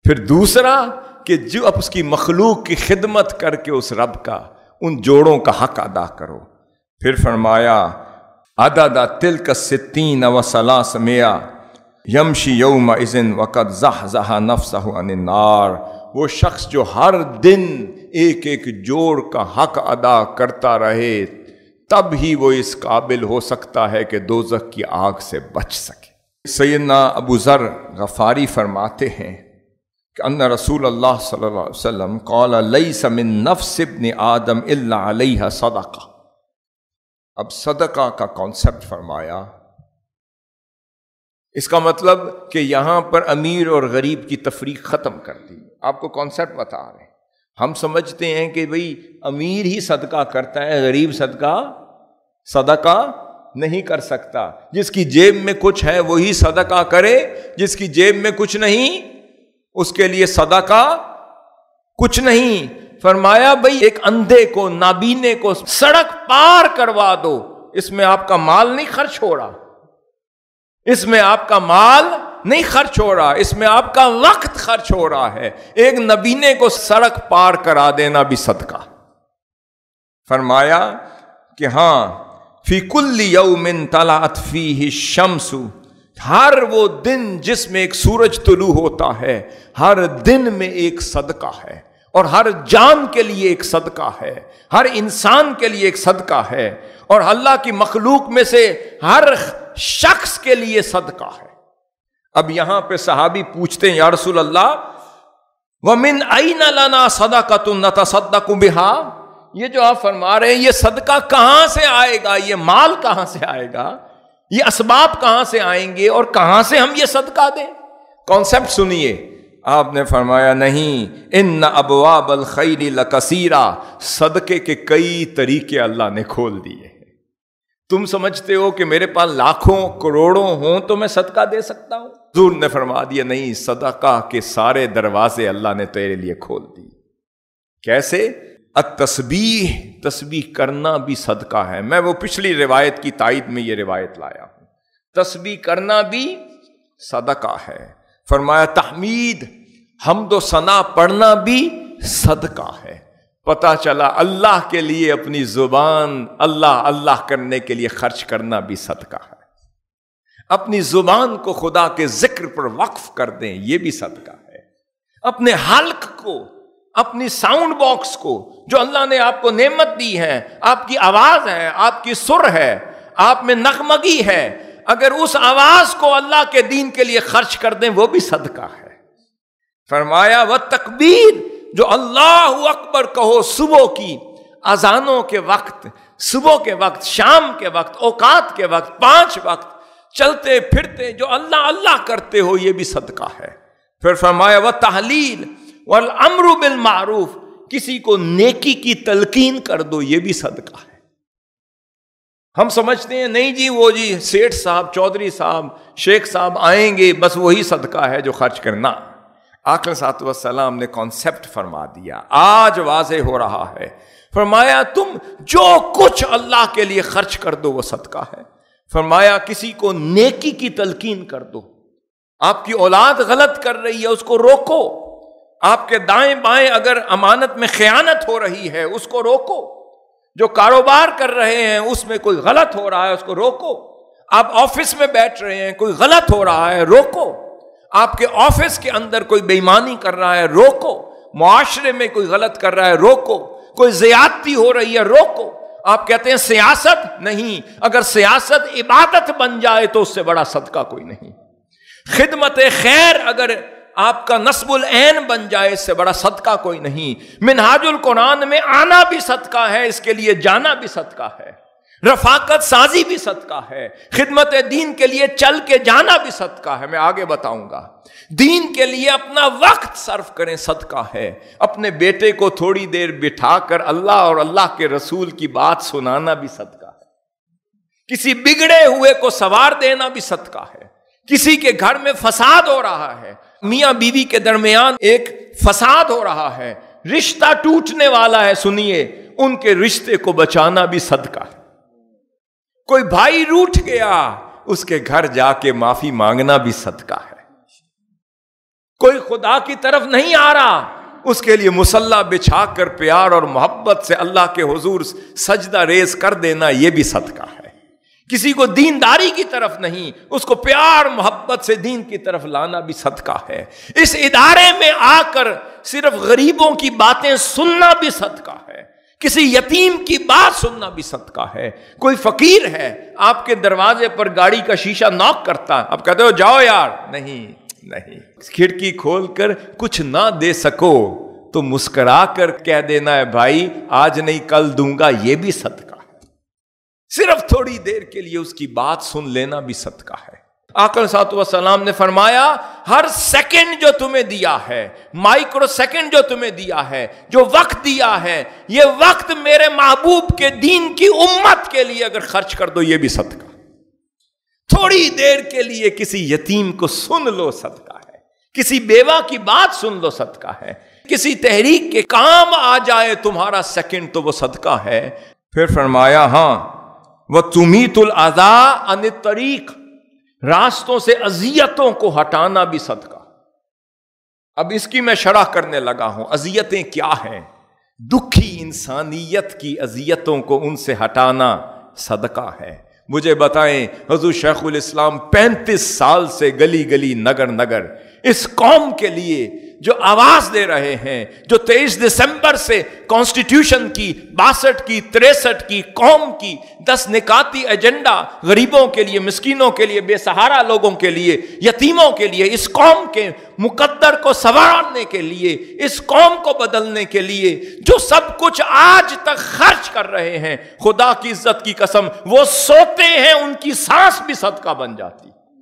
پھر دوسرا کہ جو اب اس کی مخلوق کی خدمت کر کے اس رب کا ان جوڑوں کا حق ادا کرو۔ پھر فرمایا عدد تلک ستین و ثلاثمائہ یمشی یومئذ وقد زحزح نفسہ عن النار، وہ شخص جو ہر دن ایک ایک جوڑ کا حق ادا کرتا رہے تب ہی وہ اس قابل ہو سکتا ہے کہ دوزخ کی آگ سے بچ سکے۔ سیدنا ابو ذر غفاری فرماتے ہیں کہ ان رسول اللہ صلی اللہ علیہ وسلم قال لیس من نفس ابن آدم الا علیہ صدقہ۔ اب صدقہ کا کانسیپٹ فرمایا، اس کا مطلب کہ یہاں پر امیر اور غریب کی تفریق ختم کر دی۔ آپ کو کانسیپٹ بتا رہے ہیں۔ ہم سمجھتے ہیں کہ بھئی امیر ہی صدقہ کرتا ہے، غریب صدقہ صدقہ نہیں کر سکتا۔ جس کی جیب میں کچھ ہے وہی صدقہ کرے، جس کی جیب میں کچھ نہیں اس کے لیے صدقہ کچھ نہیں۔ فرمایا بھئی ایک اندھے کو، نابینے کو سڑک پار کروا دو، اس میں آپ کا مال نہیں خرچ ہو رہا، اس میں آپ کا مال نہیں خرچ ہو رہا، اس میں آپ کا وقت خرچ ہو رہا ہے۔ ایک نبینے کو سڑک پار کرا دینا بھی صدقہ۔ فرمایا کہ ہاں فی کل یوم طلعت فیہ الشمس، ہر وہ دن جس میں ایک سورج طلوع ہوتا ہے، ہر دن میں ایک صدقہ ہے، اور ہر جان کے لیے ایک صدقہ ہے، ہر انسان کے لیے ایک صدقہ ہے، اور اللہ کی مخلوق میں سے ہر شخص کے لیے صدقہ ہے۔ اب یہاں پہ صحابی پوچھتے ہیں یا رسول اللہ وَمِنْ أَيْنَ لَنَا صَدَقَةٌ نَتَصَدَّقُ بِهَا، یہ جو آپ فرما رہے ہیں یہ صدقہ کہاں سے آئے گا، یہ مال کہاں سے آئے گا، یہ اسباب کہاں سے آئیں گے، اور کہاں سے ہم یہ صدقہ دیں؟ کانسیپٹ سنیے۔ آپ نے فرمایا نہیں، ان ابواب الخیر لکثیرہ، صدقے کے کئی طریقے اللہ نے کھول دیے ہیں۔ تم سمجھتے ہو کہ میرے پاس لاکھوں کروڑوں ہوں تو میں صدقہ دے سکتا ہوں؟ حضور نے فرما دیا نہیں، صدقہ کے سارے دروازے اللہ نے تیرے لیے کھول دیے۔ کیسے؟ التسبیح، تسبیح کرنا بھی صدقہ ہے۔ میں وہ پچھلی روایت کی تائید میں یہ روایت لایا ہوں، تسبیح کرنا بھی صدقہ ہے۔ فرمایا تحمید، حمد و ثنا پڑھنا بھی صدقہ ہے۔ پتہ چلا اللہ کے لیے اپنی زبان اللہ اللہ کرنے کے لیے خرچ کرنا بھی صدقہ ہے۔ اپنی زبان کو خدا کے ذکر پر وقف کر دیں، یہ بھی صدقہ ہے۔ اپنے حلق کو، اپنی ساؤنڈ باکس کو جو اللہ نے آپ کو نعمت دی ہے، آپ کی آواز ہے، آپ کی سر ہے، آپ میں نغمگی ہے، اگر اس آواز کو اللہ کے دین کے لیے خرچ کر دیں وہ بھی صدقہ ہے۔ فرمایا وَالتَّکْبِیر، جو اللہ اکبر کہو صبح کی اذانوں کے وقت، صبح کے وقت، شام کے وقت، اوقات کے وقت، پانچ وقت چلتے پھرتے جو اللہ اللہ کرتے ہو یہ بھی صدقہ ہے۔ پھر فرمایا وَالتَّحْلِیل وَالْأَمْرُ بِالْمَعْرُوف، کسی کو نیکی کی تلقین کر دو یہ بھی صدقہ ہے۔ ہم سمجھتے ہیں نہیں جی وہ جی سیٹھ صاحب، چودھری صاحب، شیخ صاحب آئیں گے بس وہی صدقہ ہے جو خرچ کرنا۔ آقا صلی اللہ علیہ وسلم نے کانسیپٹ فرما دیا، آج واضح ہو رہا ہے۔ فرمایا تم جو کچھ اللہ کے لیے خرچ کر دو وہ صدقہ ہے۔ فرمایا کسی کو نیکی کی تلقین کر دو، آپ کی اولاد غلط کر رہی ہے اس کو روکو، آپ کے دائیں بائیں اگر امانت میں خیانت ہو رہی ہے اس کو روکو، جو کاروبار کر رہے ہیں اس میں کوئی غلط ہو رہا ہے اس کو روکو، آپ آفس میں بیٹھ رہے ہیں کوئی غلط ہو رہا ہے روکو، آپ کے آفس کے اندر کوئی بے ایمانی کر رہا ہے روکو، معاشرے میں کوئی غلط کر رہا ہے روکو، کوئی زیادتی ہو رہی ہے روکو۔ آپ کہتے ہیں سیاست نہیں، اگر سیاست عبادت بن جائے تو اس سے بڑا صدقہ کوئی نہیں۔ خدمت خیر اگر آپ کا نصب العین بن جائے اس سے بڑا صدقہ کوئی نہیں۔ منہاج القرآن میں آنا بھی صدقہ ہے، اس کے لیے جانا بھی صدقہ ہے۔ رفاقت سازی بھی صدقہ ہے، خدمت دین کے لیے چل کے جانا بھی صدقہ ہے۔ میں آگے بتاؤں گا، دین کے لیے اپنا وقت صرف کریں صدقہ ہے۔ اپنے بیٹے کو تھوڑی دیر بٹھا کر اللہ اور اللہ کے رسول کی بات سنانا بھی صدقہ ہے۔ کسی بگڑے ہوئے کو سوار دینا بھی صدقہ ہے۔ کسی کے گھر میں فساد ہو رہا ہے، میاں بیوی کے درمیان ایک فساد ہو رہا ہے، رشتہ ٹوٹنے والا ہے، سنیے ان کے رشتے کو بچانا بھی صدقہ ہے۔ کوئی بھائی روٹھ گیا اس کے گھر جا کے معافی مانگنا بھی صدقہ ہے۔ کوئی خدا کی طرف نہیں آ رہا، اس کے لیے مصلی بچھا کر پیار اور محبت سے اللہ کے حضور سجدہ ریز کر دینا یہ بھی صدقہ ہے۔ کسی کو دینداری کی طرف نہیں، اس کو پیار محبت سے دین کی طرف لانا بھی صدقہ ہے۔ اس ادارے میں آ کر صرف غریبوں کی باتیں سننا بھی صدقہ ہے، کسی یتیم کی بات سننا بھی صدقہ ہے۔ کوئی فقیر ہے، آپ کے دروازے پر گاڑی کا شیشہ ناک کرتا، آپ کہتے ہو جاؤ یار، نہیں نہیں، کھڑکی کھول کر کچھ نہ دے سکو تو مسکرا کر کہہ دینا ہے بھائی آج نہیں کل دوں گا، یہ بھی صدقہ ہے۔ صرف تھوڑی دیر کے لیے اس کی بات سن لینا بھی صدقہ ہے۔ آقا صلی اللہ علیہ وسلم نے فرمایا ہر سیکنڈ جو تمہیں دیا ہے، مائکرو سیکنڈ جو تمہیں دیا ہے، جو وقت دیا ہے، یہ وقت میرے محبوب کے دین کی امت کے لیے اگر خرچ کر دو یہ بھی صدقہ۔ تھوڑی دیر کے لیے کسی یتیم کو سن لو صدقہ ہے، کسی بیوہ کی بات سن لو صدقہ ہے، کسی تحریک کے کام آ جائے تمہارا سیکنڈ تو وہ صدقہ ہے۔ پھر فرمایا ہاں وَتُمِيتُ الْأَذَىٰ عَنِ الطَّرِيقِ، راستوں سے اذیتوں کو ہٹانا بھی صدقہ۔ اب اس کی میں شرح کرنے لگا ہوں، اذیتیں کیا ہیں؟ دکھی انسانیت کی اذیتوں کو ان سے ہٹانا صدقہ ہے۔ مجھے بتائیں حضور شیخ الاسلام پینتیس سال سے گلی گلی نگر نگر اس قوم کے لیے جو آواز دے رہے ہیں، جو تیئیس دسمبر سے کانسٹیٹیوشن کی باسٹھ کی تریسٹھ کی قوم کی دس نکاتی ایجنڈا غریبوں کے لیے، مسکینوں کے لیے، بے سہارا لوگوں کے لیے، یتیموں کے لیے، اس قوم کے مقدر کو سنوارنے کے لیے، اس قوم کو بدلنے کے لیے جو سب کچھ آج تک خرچ کر رہے ہیں، خدا کی عزت کی قسم وہ سوتے ہیں ان کی سانس بھی صدقہ بن جاتی۔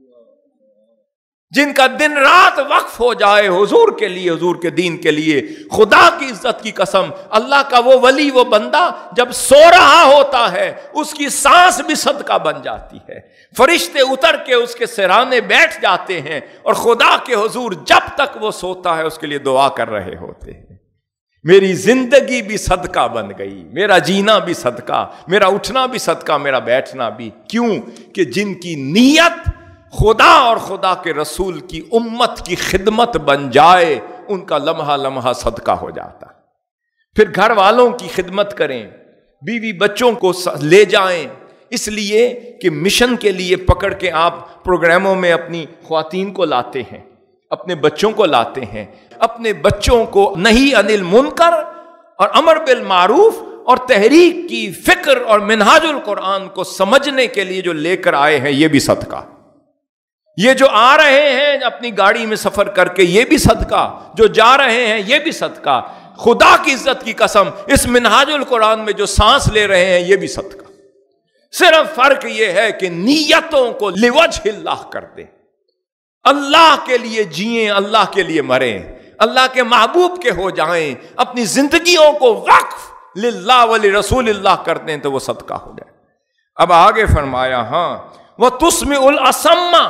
جن کا دن رات وقف ہو جائے حضور کے لیے، حضور کے دین کے لیے، خدا کی عزت کی قسم اللہ کا وہ ولی، وہ بندہ جب سو رہا ہوتا ہے اس کی سانس بھی صدقہ بن جاتی ہے۔ فرشتے اتر کے اس کے سرانے بیٹھ جاتے ہیں اور خدا کے حضور جب تک وہ سوتا ہے اس کے لیے دعا کر رہے ہوتے ہیں۔ میری زندگی بھی صدقہ بن گئی، میرا جینا بھی صدقہ، میرا اٹھنا بھی صدقہ، میرا بیٹھنا بھی۔ کیوں کہ جن کی نیت خدا اور خدا کے رسول کی امت کی خدمت بن جائے ان کا لمحہ لمحہ صدقہ ہو جاتا۔ پھر گھر والوں کی خدمت کریں، بیوی بچوں کو لے جائیں، اس لیے کہ مشن کے لیے پکڑ کے آپ پروگراموں میں اپنی خواتین کو لاتے ہیں، اپنے بچوں کو لاتے ہیں، اپنے بچوں کو نہی عن المنکر اور امر بالمعروف اور تحریک کی فکر اور منہاج القرآن کو سمجھنے کے لیے جو لے کر آئے ہیں یہ بھی صدقہ۔ یہ جو آ رہے ہیں اپنی گاڑی میں سفر کر کے یہ بھی صدقہ، جو جا رہے ہیں یہ بھی صدقہ۔ خدا کی عزت کی قسم اس منہاج القرآن میں جو سانس لے رہے ہیں یہ بھی صدقہ۔ صرف فرق یہ ہے کہ نیتوں کو لوجہ اللہ کر دیں، اللہ کے لیے جئیں، اللہ کے لیے مریں، اللہ کے محبوب کے ہو جائیں، اپنی زندگیوں کو وقف للہ ولرسول اللہ کر دیں تو وہ صدقہ ہو جائے۔ اب آگے فرمایا ہاں وَتُسْمِعُ الْأَصَمَّ،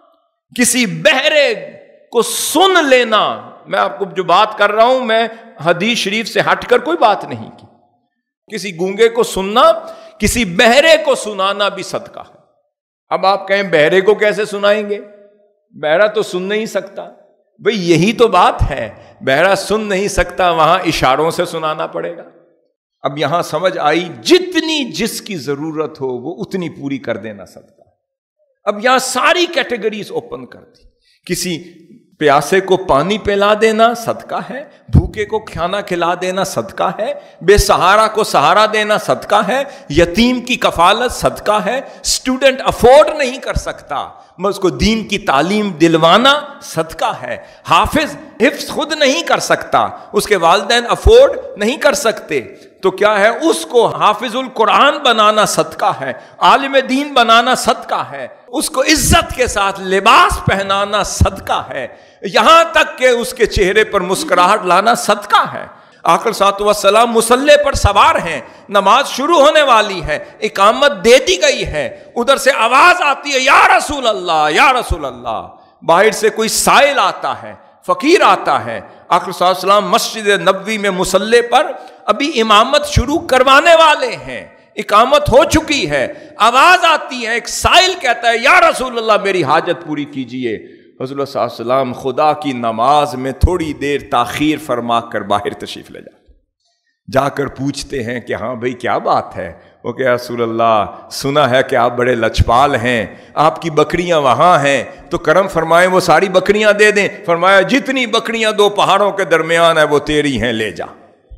کسی بہرے کو سن لینا۔ میں آپ کو جو بات کر رہا ہوں میں حدیث شریف سے ہٹ کر کوئی بات نہیں کی۔ کسی گونگے کو سننا، کسی بہرے کو سنانا بھی صدقہ ہے۔ اب آپ کہیں بہرے کو کیسے سنائیں گے؟ بہرا تو سن نہیں سکتا۔ بھئی یہی تو بات ہے، بہرا سن نہیں سکتا، وہاں اشاروں سے سنانا پڑے گا۔ اب یہاں سمجھ آئی جتنی جس کی ضرورت ہو وہ اتنی پوری کر دینا صدقہ۔ اب یہاں ساری کیٹیگریز اوپن کر دی۔ کسی پیاسے کو پانی پلا دینا صدقہ ہے، بھوکے کو کھانا کھلا دینا صدقہ ہے، بے سہارا کو سہارا دینا صدقہ ہے، یتیم کی کفالت صدقہ ہے، اسٹوڈنٹ افورڈ نہیں کر سکتا میں اس کو دین کی تعلیم دلوانا صدقہ ہے، حافظ حفظ خود نہیں کر سکتا، اس کے والدین افورڈ نہیں کر سکتے تو کیا ہے، اس کو حافظ القرآن بنانا صدقہ ہے، عالم دین بنانا صدقہ ہے، اس کو عزت کے ساتھ لباس پہنانا صدقہ ہے، یہاں تک کہ اس کے چہرے پر مسکراہٹ لانا صدقہ ہے۔ آقا صلی اللہ علیہ وسلم مصلی پر سوار ہیں، نماز شروع ہونے والی ہے، اقامت دے دی گئی ہے، ادھر سے آواز آتی ہے یا رسول اللہ یا رسول اللہ، باہر سے کوئی سائل آتا ہے، فقیر آتا ہے، آقا صلی اللہ علیہ وسلم مسجد نبوی میں مصلی پر ابھی امامت شروع کروانے والے ہیں، اقامت ہو چکی ہے، آواز آتی ہے، ایک سائل کہتا ہے یا رسول اللہ میری حاجت پوری کیجئے، حضور صلی اللہ علیہ وسلم خدا کی نماز میں تھوڑی دیر تاخیر فرما کر باہر تشریف لے جاتے، جا کر پوچھتے ہیں کہ ہاں بھائی کیا بات ہے؟ وہ کہ رسول اللہ سنا ہے کہ آپ بڑے لچپال ہیں، آپ کی بکریاں وہاں ہیں تو کرم فرمائیں وہ ساری بکریاں دے دیں۔ فرمایا جتنی بکریاں دو پہاڑوں کے درمیان ہیں وہ تیری ہیں، لے جا۔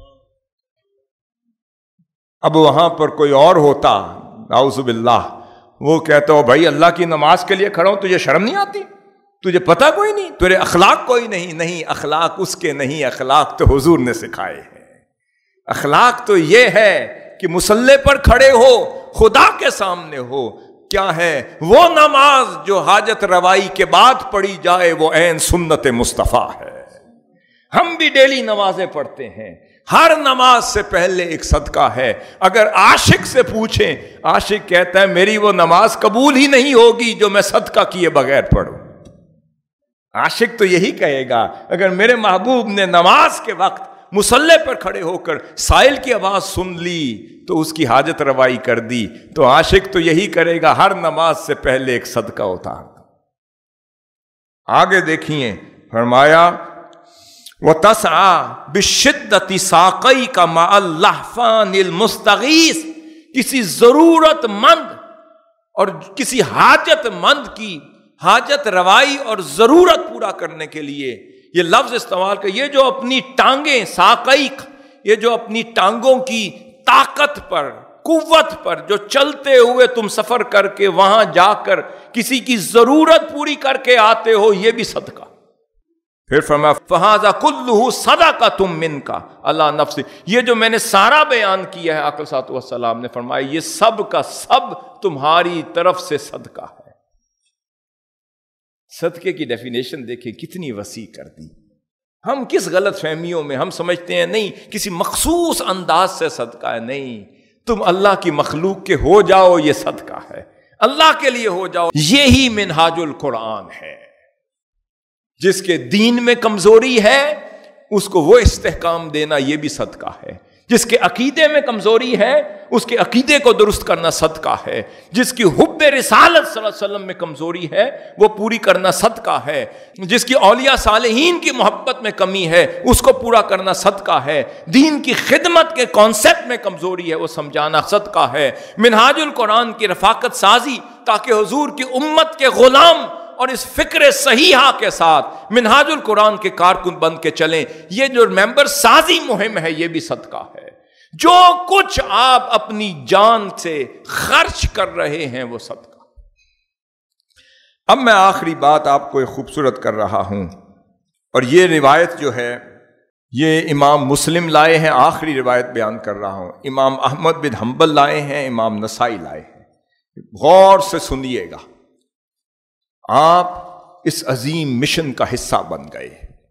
اب وہاں پر کوئی اور ہوتا اعوذ باللہ، وہ کہتا ہو بھائی اللہ کی نماز کے لیے کھڑا ہوں، تجھے شرم نہیں آتی؟ تجھے پتہ کوئی نہیں؟ تیرے اخلاق کوئی نہیں؟ نہیں، اخلاق اس کے نہیں، اخلاق تو حضور نے سکھائے ہیں۔ اخلاق تو یہ ہے کہ مصلی پر کھڑے ہو، خدا کے سامنے ہو، کیا ہے وہ نماز جو حاجت روائی کے بعد پڑھی جائے، وہ عین سنت مصطفیٰ ہے۔ ہم بھی ڈیلی نمازیں پڑھتے ہیں، ہر نماز سے پہلے ایک صدقہ ہے۔ اگر عاشق سے پوچھیں، عاشق کہتا ہے میری وہ نماز قبول ہی نہیں ہوگی جو میں صدقہ کیے بغیر پڑھوں۔ عاشق تو یہی کہے گا، اگر میرے محبوب نے نماز کے وقت مصلی پر کھڑے ہو کر سائل کی آواز سن لی تو اس کی حاجت روائی کر دی، تو عاشق تو یہی کرے گا، ہر نماز سے پہلے ایک صدقہ اتار دو۔ آگے دیکھیے، فرمایا وَتَسْعَى بِالشِّدَّةِ سَاقَيْكَ مَعَ اللَّحْفَانِ الْمُسْتَغِيثِ، کسی ضرورت مند اور کسی حاجت مند کی حاجت روائی اور ضرورت پورا کرنے کے لیے یہ لفظ استعمال کر، یہ جو اپنی ٹانگیں ساقیق، یہ جو اپنی ٹانگوں کی طاقت پر، قوت پر جو چلتے ہوئے تم سفر کر کے وہاں جا کر کسی کی ضرورت پوری کر کے آتے ہو، یہ بھی صدقہ۔ پھر فرمایا فہذا کلہ صدقۃ منک علی نفس، یہ جو میں نے سارا بیان کیا ہے آقا صلی اللہ علیہ وسلم نے فرمایا یہ سب کا سب تمہاری طرف سے صدقہ ہے۔ صدقے کی ڈیفینیشن دیکھیں کتنی وسیع کر دی۔ ہم کس غلط فہمیوں میں ہم سمجھتے ہیں نہیں کسی مخصوص انداز سے صدقہ ہے، نہیں، تم اللہ کی مخلوق کے ہو جاؤ یہ صدقہ ہے، اللہ کے لیے ہو جاؤ، یہی منہاج القرآن ہے۔ جس کے دین میں کمزوری ہے اس کو وہ استحکام دینا یہ بھی صدقہ ہے، جس کے عقیدے میں کمزوری ہے اس کے عقیدے کو درست کرنا صدقہ ہے، جس کی حب رسالت صلی اللہ علیہ وسلم میں کمزوری ہے وہ پوری کرنا صدقہ ہے، جس کی اولیاء صالحین کی محبت میں کمی ہے اس کو پورا کرنا صدقہ ہے، دین کی خدمت کے کانسیپٹ میں کمزوری ہے وہ سمجھانا صدقہ ہے، منہاج القرآن کی رفاقت سازی تاکہ حضور کی امت کے غلام اور اس فکر صحیحہ کے ساتھ منہاج القرآن کے کارکن بن کے چلیں، یہ جو ممبر سازی مہم ہے یہ بھی صدقہ ہے۔ جو کچھ آپ اپنی جان سے خرچ کر رہے ہیں وہ صدقہ۔ اب میں آخری بات آپ کو ایک خوبصورت کر رہا ہوں، اور یہ روایت جو ہے یہ امام مسلم لائے ہیں، آخری روایت بیان کر رہا ہوں، امام احمد بن حنبل لائے ہیں، امام نسائی لائے ہیں۔ غور سے سنیے گا، آپ اس عظیم مشن کا حصہ بن گئے،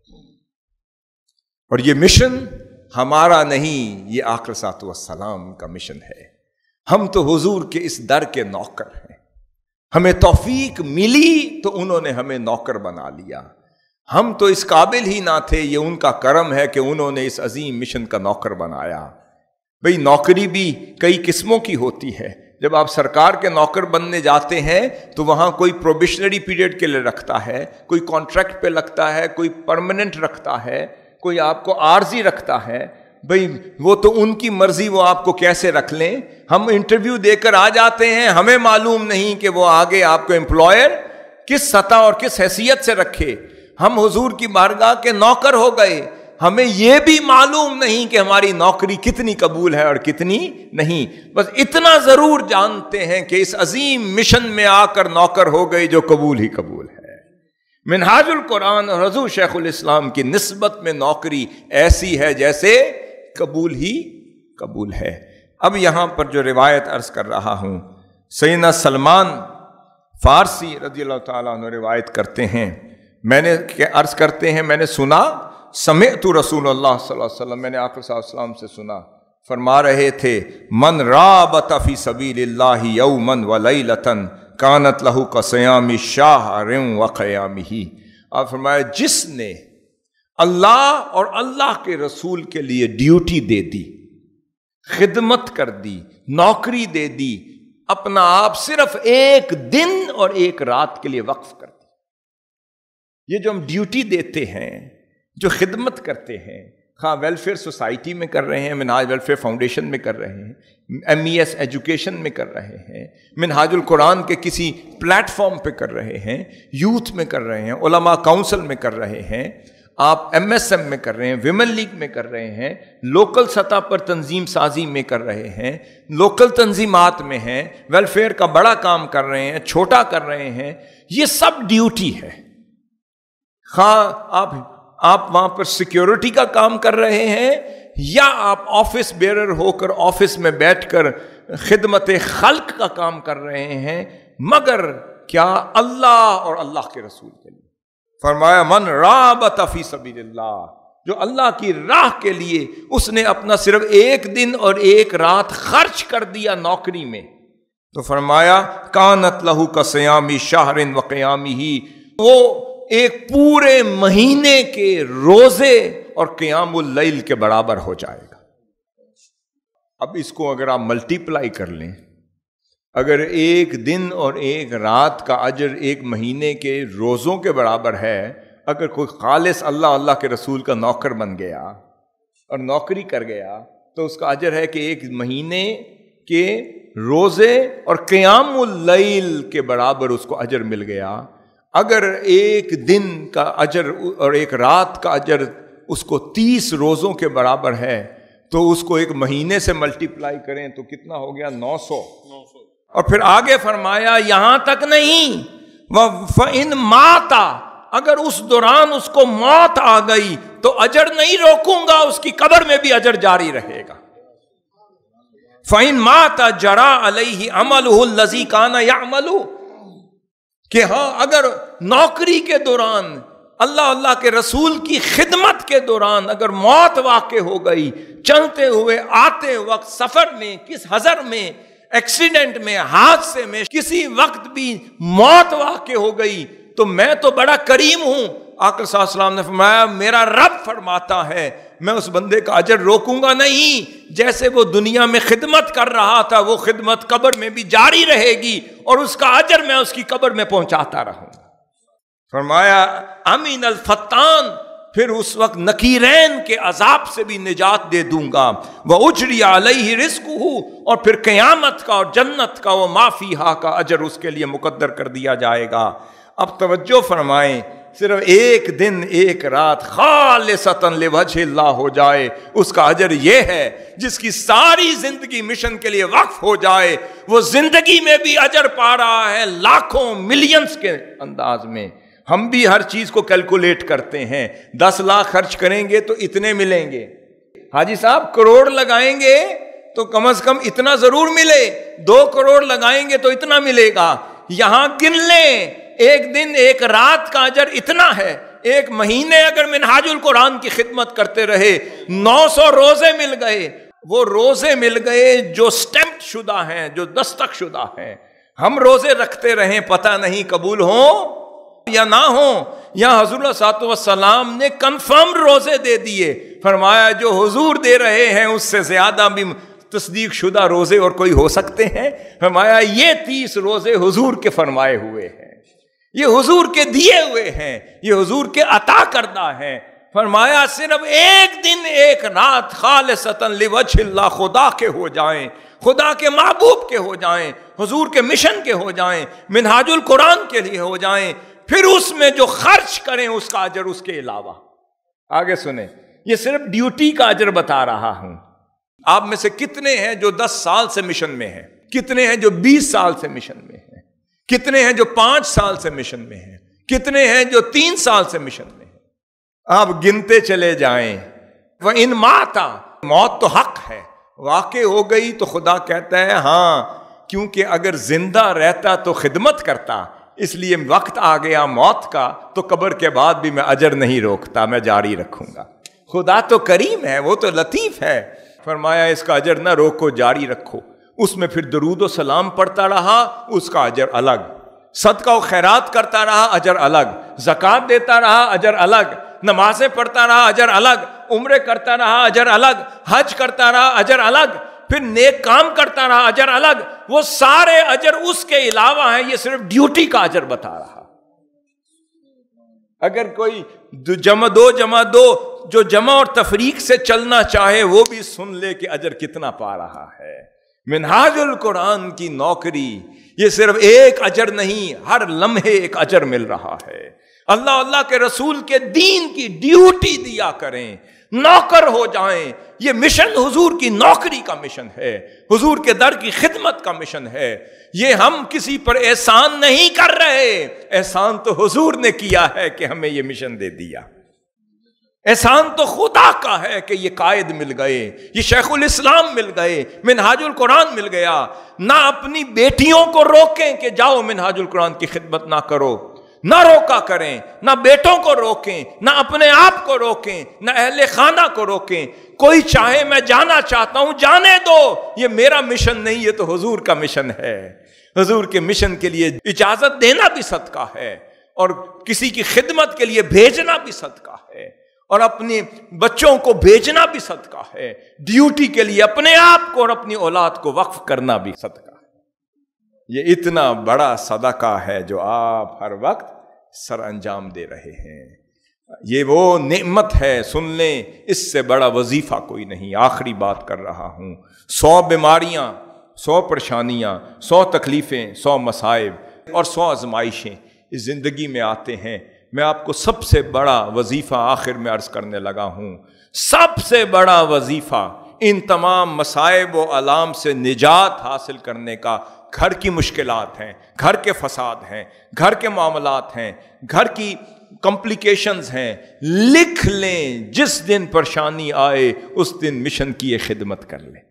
اور یہ مشن ہمارا نہیں، یہ آقا صلی اللہ علیہ وسلم کا مشن ہے۔ ہم تو حضور کے اس در کے نوکر ہیں، ہمیں توفیق ملی تو انہوں نے ہمیں نوکر بنا لیا، ہم تو اس قابل ہی نہ تھے، یہ ان کا کرم ہے کہ انہوں نے اس عظیم مشن کا نوکر بنایا۔ بھئی نوکری بھی کئی قسموں کی ہوتی ہے، جب آپ سرکار کے نوکر بننے جاتے ہیں تو وہاں کوئی پروبیشنری پیریڈ کے لیے رکھتا ہے، کوئی کانٹریکٹ پہ لگتا ہے، کوئی پرماننٹ رکھتا ہے، کوئی آپ کو عارضی رکھتا ہے۔ بھئی وہ تو ان کی مرضی، وہ آپ کو کیسے رکھ لیں۔ ہم انٹرویو دے کر آ جاتے ہیں، ہمیں معلوم نہیں کہ وہ آگے آپ کو امپلائر کس سطح اور کس حیثیت سے رکھے۔ ہم حضور کی بارگاہ کے نوکر ہو گئے، ہمیں یہ بھی معلوم نہیں کہ ہماری نوکری کتنی قبول ہے اور کتنی نہیں، بس اتنا ضرور جانتے ہیں کہ اس عظیم مشن میں آ کر نوکر ہو گئے جو قبول ہی قبول ہے۔ منہاج القرآن اور حضور شیخ الاسلام کی نسبت میں نوکری ایسی ہے جیسے قبول ہی قبول ہے۔ اب یہاں پر جو روایت عرض کر رہا ہوں، سیدنا سلمان فارسی رضی اللہ تعالیٰ عنہ روایت کرتے ہیں، میں نے عرض کرتے ہیں میں نے سنا، سمعت رسول اللہ صلی اللہ علیہ وسلم، میں نے آقا صلی اللہ علیہ وسلم سے سنا، فرما رہے تھے من رابط فی سبیل اللہ یوما ولیلۃ کانت لہ کصیام شہر وقیامہ۔ آپ فرمایا جس نے اللہ اور اللہ کے رسول کے لیے ڈیوٹی دے دی، خدمت کر دی، نوکری دے دی، اپنا آپ صرف ایک دن اور ایک رات کے لیے وقف کر دی، یہ جو ہم ڈیوٹی دیتے ہیں، جو خدمت کرتے ہیں، خواہ ویلفیئر سوسائٹی میں کر رہے ہیں، منہاج ویلفیئر فاؤنڈیشن میں کر رہے ہیں، ایم ای ایس ایجوکیشن میں کر رہے ہیں، منہاج القرآن کے کسی پلیٹ فارم پہ کر رہے ہیں، یوتھ میں کر رہے ہیں، علماء کونسل میں کر رہے ہیں، آپ ایم ایس ایم میں کر رہے ہیں، ویمن لیگ میں کر رہے ہیں، لوکل سطح پر تنظیم سازی میں کر رہے ہیں، لوکل تنظیمات میں ہیں، ویلفیئر کا بڑا کام کر رہے ہیں، چھوٹا کر رہے ہیں، یہ سب ڈیوٹی ہے۔ خواہ آپ آپ وہاں پر سیکیورٹی کا کام کر رہے ہیں یا آپ آفس بیئرر ہو کر آفس میں بیٹھ کر خدمت خلق کا کام کر رہے ہیں، مگر کیا اللہ اور اللہ کے رسول کے لیے۔ فرمایا من رابط فی سبیل اللہ، جو اللہ کی راہ کے لیے اس نے اپنا صرف ایک دن اور ایک رات خرچ کر دیا نوکری میں، تو فرمایا کانت لہو کصیام شہر وقیامہ، وہ ایک پورے مہینے کے روزے اور قیام اللیل کے برابر ہو جائے گا۔ اب اس کو اگر آپ ملٹی پلائی کر لیں، اگر ایک دن اور ایک رات کا اجر ایک مہینے کے روزوں کے برابر ہے، اگر کوئی خالص اللہ اللہ کے رسول کا نوکر بن گیا اور نوکری کر گیا تو اس کا اجر ہے کہ ایک مہینے کے روزے اور قیام اللیل کے برابر اس کو اجر مل گیا۔ اگر ایک دن کا اجر اور ایک رات کا اجر اس کو تیس روزوں کے برابر ہے تو اس کو ایک مہینے سے ملٹی پلائی کریں تو کتنا ہو گیا؟ نو سو۔ اور پھر آگے فرمایا یہاں تک نہیں، فَإِن مَاتَ، اگر اس دوران اس کو موت آ گئی تو اجر نہیں روکوں گا، اس کی قبر میں بھی اجر جاری رہے گا۔ فَإِن مَاتَ جَرَى عَلَيْهِ عَمَلُهُ الَّذِي كَانَ يَعْمَلُ، کہ ہاں اگر نوکری کے دوران اللہ اللہ کے رسول کی خدمت کے دوران اگر موت واقع ہو گئی، چلتے ہوئے آتے وقت سفر میں، کس حضر میں، ایکسیڈنٹ میں، حادثے میں، کسی وقت بھی موت واقع ہو گئی تو میں تو بڑا کریم ہوں۔ آقا صلی اللہ علیہ وسلم نے فرمایا میرا رب فرماتا ہے میں اس بندے کا اجر روکوں گا نہیں، جیسے وہ دنیا میں خدمت کر رہا تھا وہ خدمت قبر میں بھی جاری رہے گی اور اس کا اجر میں اس کی قبر میں پہنچاتا رہوں گا۔ فرمایا امین الفتان، پھر اس وقت نکیرین کے عذاب سے بھی نجات دے دوں گا، وَأُجْرِيَ عَلَيْهِ رِزْقُهُ، اور پھر قیامت کا اور جنت کا وہ ما فیہا کا اجر اس کے لیے مقدر کر دیا جائے گا۔ اب توجہ فرمائیں، صرف ایک دن ایک رات خالصتاً لوجہ اللہ ہو جائے، اس کا اجر یہ ہے۔ جس کی ساری زندگی مشن کے لیے وقف ہو جائے وہ زندگی میں بھی اجر پا رہا ہے، لاکھوں ملینز کے انداز میں۔ ہم بھی ہر چیز کو کیلکولیٹ کرتے ہیں، دس لاکھ خرچ کریں گے تو اتنے ملیں گے، حاجی صاحب کروڑ لگائیں گے تو کم از کم اتنا ضرور ملے، دو کروڑ لگائیں گے تو اتنا ملے گا۔ یہاں گن لیں ایک دن ایک رات کا اجر اتنا ہے، ایک مہینے اگر منہاج القرآن کی خدمت کرتے رہے نو سو روزے مل گئے، وہ روزے مل گئے جو سٹیمپ شدہ ہیں، جو دستخط شدہ ہیں۔ ہم روزے رکھتے رہیں، پتہ نہیں قبول ہوں یا نہ ہوں۔ یہاں حضور صلی اللہ علیہ وسلم نے کنفرم روزے دے دیے، فرمایا جو حضور دے رہے ہیں اس سے زیادہ بھی تصدیق شدہ روزے اور کوئی ہو سکتے ہیں؟ فرمایا یہ تیس روزے حضور کے فرمائے ہوئے ہیں، یہ حضور کے دیے ہوئے ہیں، یہ حضور کے عطا کردہ ہیں۔ فرمایا صرف ایک دن ایک رات خالصتاً لوجہ اللہ خدا کے ہو جائیں، خدا کے محبوب کے ہو جائیں، حضور کے مشن کے ہو جائیں، منہاج القرآن کے لیے ہو جائیں، پھر اس میں جو خرچ کریں اس کا اجر اس کے علاوہ۔ آگے سنیں، یہ صرف ڈیوٹی کا اجر بتا رہا ہوں۔ آپ میں سے کتنے ہیں جو دس سال سے مشن میں ہیں؟ کتنے ہیں جو بیس سال سے مشن میں ہیں؟ کتنے ہیں جو پانچ سال سے مشن میں ہیں؟ کتنے ہیں جو تین سال سے مشن میں ہیں؟ آپ گنتے چلے جائیں۔ وَإِن مَاتَ، موت تو حق ہے، واقع ہو گئی تو خدا کہتا ہے ہاں، کیونکہ اگر زندہ رہتا تو خدمت کرتا، اس لیے وقت آ گیا موت کا تو قبر کے بعد بھی میں اجر نہیں روکتا، میں جاری رکھوں گا۔ خدا تو کریم ہے، وہ تو لطیف ہے۔ فرمایا اس کا اجر نہ روکو، جاری رکھو۔ اس میں پھر درود و سلام پڑھتا رہا، اس کا اجر الگ، صدقہ و خیرات کرتا رہا، اجر الگ، زکوٰۃ دیتا رہا، اجر الگ، نمازیں پڑھتا رہا، اجر الگ، عمرے کرتا رہا، اجر الگ، حج کرتا رہا، اجر الگ، پھر نیک کام کرتا رہا، اجر الگ۔ وہ سارے اجر اس کے علاوہ ہیں، یہ صرف ڈیوٹی کا اجر بتا رہا۔ اگر کوئی جمع دو جمع دو جو جمع اور تفریق سے چلنا چاہے وہ بھی سن لے کہ اجر کتنا پا رہا ہے۔ منہاج القرآن کی نوکری یہ صرف ایک اجر نہیں، ہر لمحے ایک اجر مل رہا ہے۔ اللہ اللہ کے رسول کے دین کی ڈیوٹی دیا کریں، نوکر ہو جائیں۔ یہ مشن حضور کی نوکری کا مشن ہے، حضور کے در کی خدمت کا مشن ہے۔ یہ ہم کسی پر احسان نہیں کر رہے، احسان تو حضور نے کیا ہے کہ ہمیں یہ مشن دے دیا۔ احسان تو خدا کا ہے کہ یہ قائد مل گئے، یہ شیخ الاسلام مل گئے، منہاج القرآن مل گیا۔ نہ اپنی بیٹیوں کو روکیں کہ جاؤ منہاج القرآن کی خدمت نہ کرو، نہ روکا کریں، نہ بیٹوں کو روکیں، نہ اپنے آپ کو روکیں، نہ اہل خانہ کو روکیں۔ کوئی چاہے میں جانا چاہتا ہوں جانے دو، یہ میرا مشن نہیں، یہ تو حضور کا مشن ہے۔ حضور کے مشن کے لیے اجازت دینا بھی صدقہ ہے، اور کسی کی خدمت کے لیے بھیجنا بھی صدقہ ہے، اور اپنے بچوں کو بھیجنا بھی صدقہ ہے۔ ڈیوٹی کے لیے اپنے آپ کو اور اپنی اولاد کو وقف کرنا بھی صدقہ ہے۔ یہ اتنا بڑا صدقہ ہے جو آپ ہر وقت سر انجام دے رہے ہیں۔ یہ وہ نعمت ہے، سن لیں، اس سے بڑا وظیفہ کوئی نہیں۔ آخری بات کر رہا ہوں، سو بیماریاں، سو پریشانیاں، سو تکلیفیں، سو مصائب اور سو آزمائشیں اس زندگی میں آتے ہیں۔ میں آپ کو سب سے بڑا وظیفہ آخر میں عرض کرنے لگا ہوں، سب سے بڑا وظیفہ ان تمام مصائب و آلام سے نجات حاصل کرنے کا گھر کی مشکلات ہیں، گھر کے فساد ہیں، گھر کے معاملات ہیں، گھر کی کمپلیکیشنز ہیں۔ لکھ لیں، جس دن پریشانی آئے اس دن مشن کی یہ خدمت کر لیں۔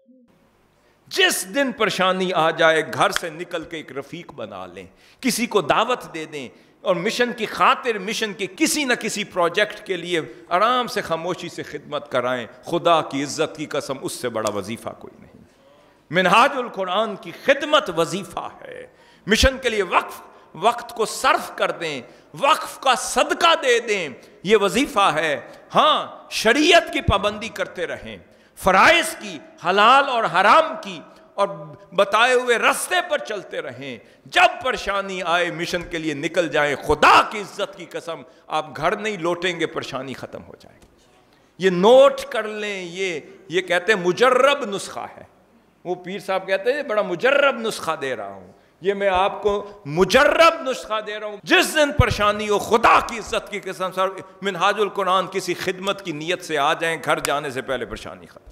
جس دن پریشانی آ جائے گھر سے نکل کے ایک رفیق بنا لیں، کسی کو دعوت دے دیں، اور مشن کی خاطر مشن کے کسی نہ کسی پروجیکٹ کے لیے آرام سے خاموشی سے خدمت کرائیں۔ خدا کی عزت کی قسم اس سے بڑا وظیفہ کوئی نہیں۔ منہاج القرآن کی خدمت وظیفہ ہے۔ مشن کے لیے وقف وقت کو صرف کر دیں، وقف کا صدقہ دے دیں، یہ وظیفہ ہے۔ ہاں، شریعت کی پابندی کرتے رہیں، فرائض کی، حلال اور حرام کی، اور بتائے ہوئے راستے پر چلتے رہیں۔ جب پریشانی آئے مشن کے لیے نکل جائیں۔ خدا کی عزت کی قسم آپ گھر نہیں لوٹیں گے، پریشانی ختم ہو جائے گی۔ یہ نوٹ کر لیں، یہ یہ کہتے ہیں مجرب نسخہ ہے۔ وہ پیر صاحب کہتے ہیں بڑا مجرب نسخہ دے رہا ہوں، یہ میں آپ کو مجرب نسخہ دے رہا ہوں۔ جس دن پریشانی ہو، خدا کی عزت کی قسم سر منہاج القرآن کسی خدمت کی نیت سے آ جائیں، گھر جانے سے پہلے پریشانی ختم۔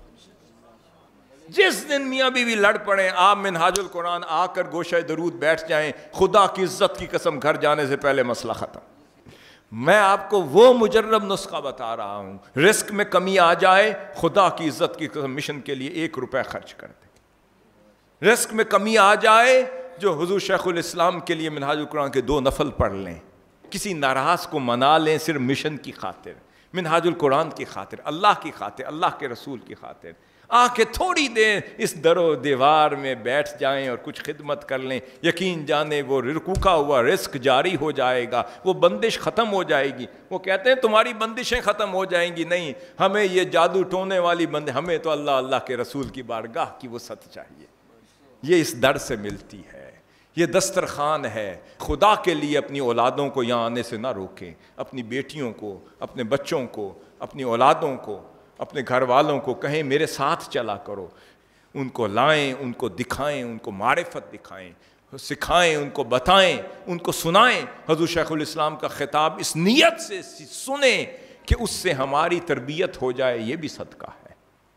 جس دن میاں بیوی لڑ پڑیں، آپ منہاج القرآن آ کر گوشہ درود بیٹھ جائیں، خدا کی عزت کی قسم گھر جانے سے پہلے مسئلہ ختم۔ میں آپ کو وہ مجرب نسخہ بتا رہا ہوں، رزق میں کمی آ جائے، خدا کی عزت کی قسم مشن کے لیے ایک روپے خرچ کر دیں۔ رزق میں کمی آ جائے، جو حضور شیخ الاسلام کے لیے منہاج القرآن کے دو نفل پڑھ لیں، کسی ناراض کو منا لیں، صرف مشن کی خاطر، منہاج القرآن کی خاطر، اللہ کی خاطر، اللہ کے رسول کی خاطر۔ آ کے تھوڑی دیر اس در و دیوار میں بیٹھ جائیں اور کچھ خدمت کر لیں، یقین جانے وہ رکوکا ہوا رزق جاری ہو جائے گا، وہ بندش ختم ہو جائے گی۔ وہ کہتے ہیں تمہاری بندشیں ختم ہو جائیں گی، نہیں، ہمیں یہ جادو ٹونے والی بند ہمیں تو اللہ اللہ کے رسول کی بارگاہ کی وسعت چاہیے، یہ اس در سے ملتی ہے، یہ دسترخوان ہے۔ خدا کے لیے اپنی اولادوں کو یہاں آنے سے نہ روکیں، اپنی بیٹیوں کو، اپنے بچوں کو، اپنی اولادوں کو، اپنے گھر والوں کو کہیں میرے ساتھ چلا کرو، ان کو لائیں، ان کو دکھائیں، ان کو معرفت دکھائیں، سکھائیں، ان کو بتائیں، ان کو سنائیں۔ حضور شیخ الاسلام کا خطاب اس نیت سے سنیں کہ اس سے ہماری تربیت ہو جائے، یہ بھی صدقہ ہے۔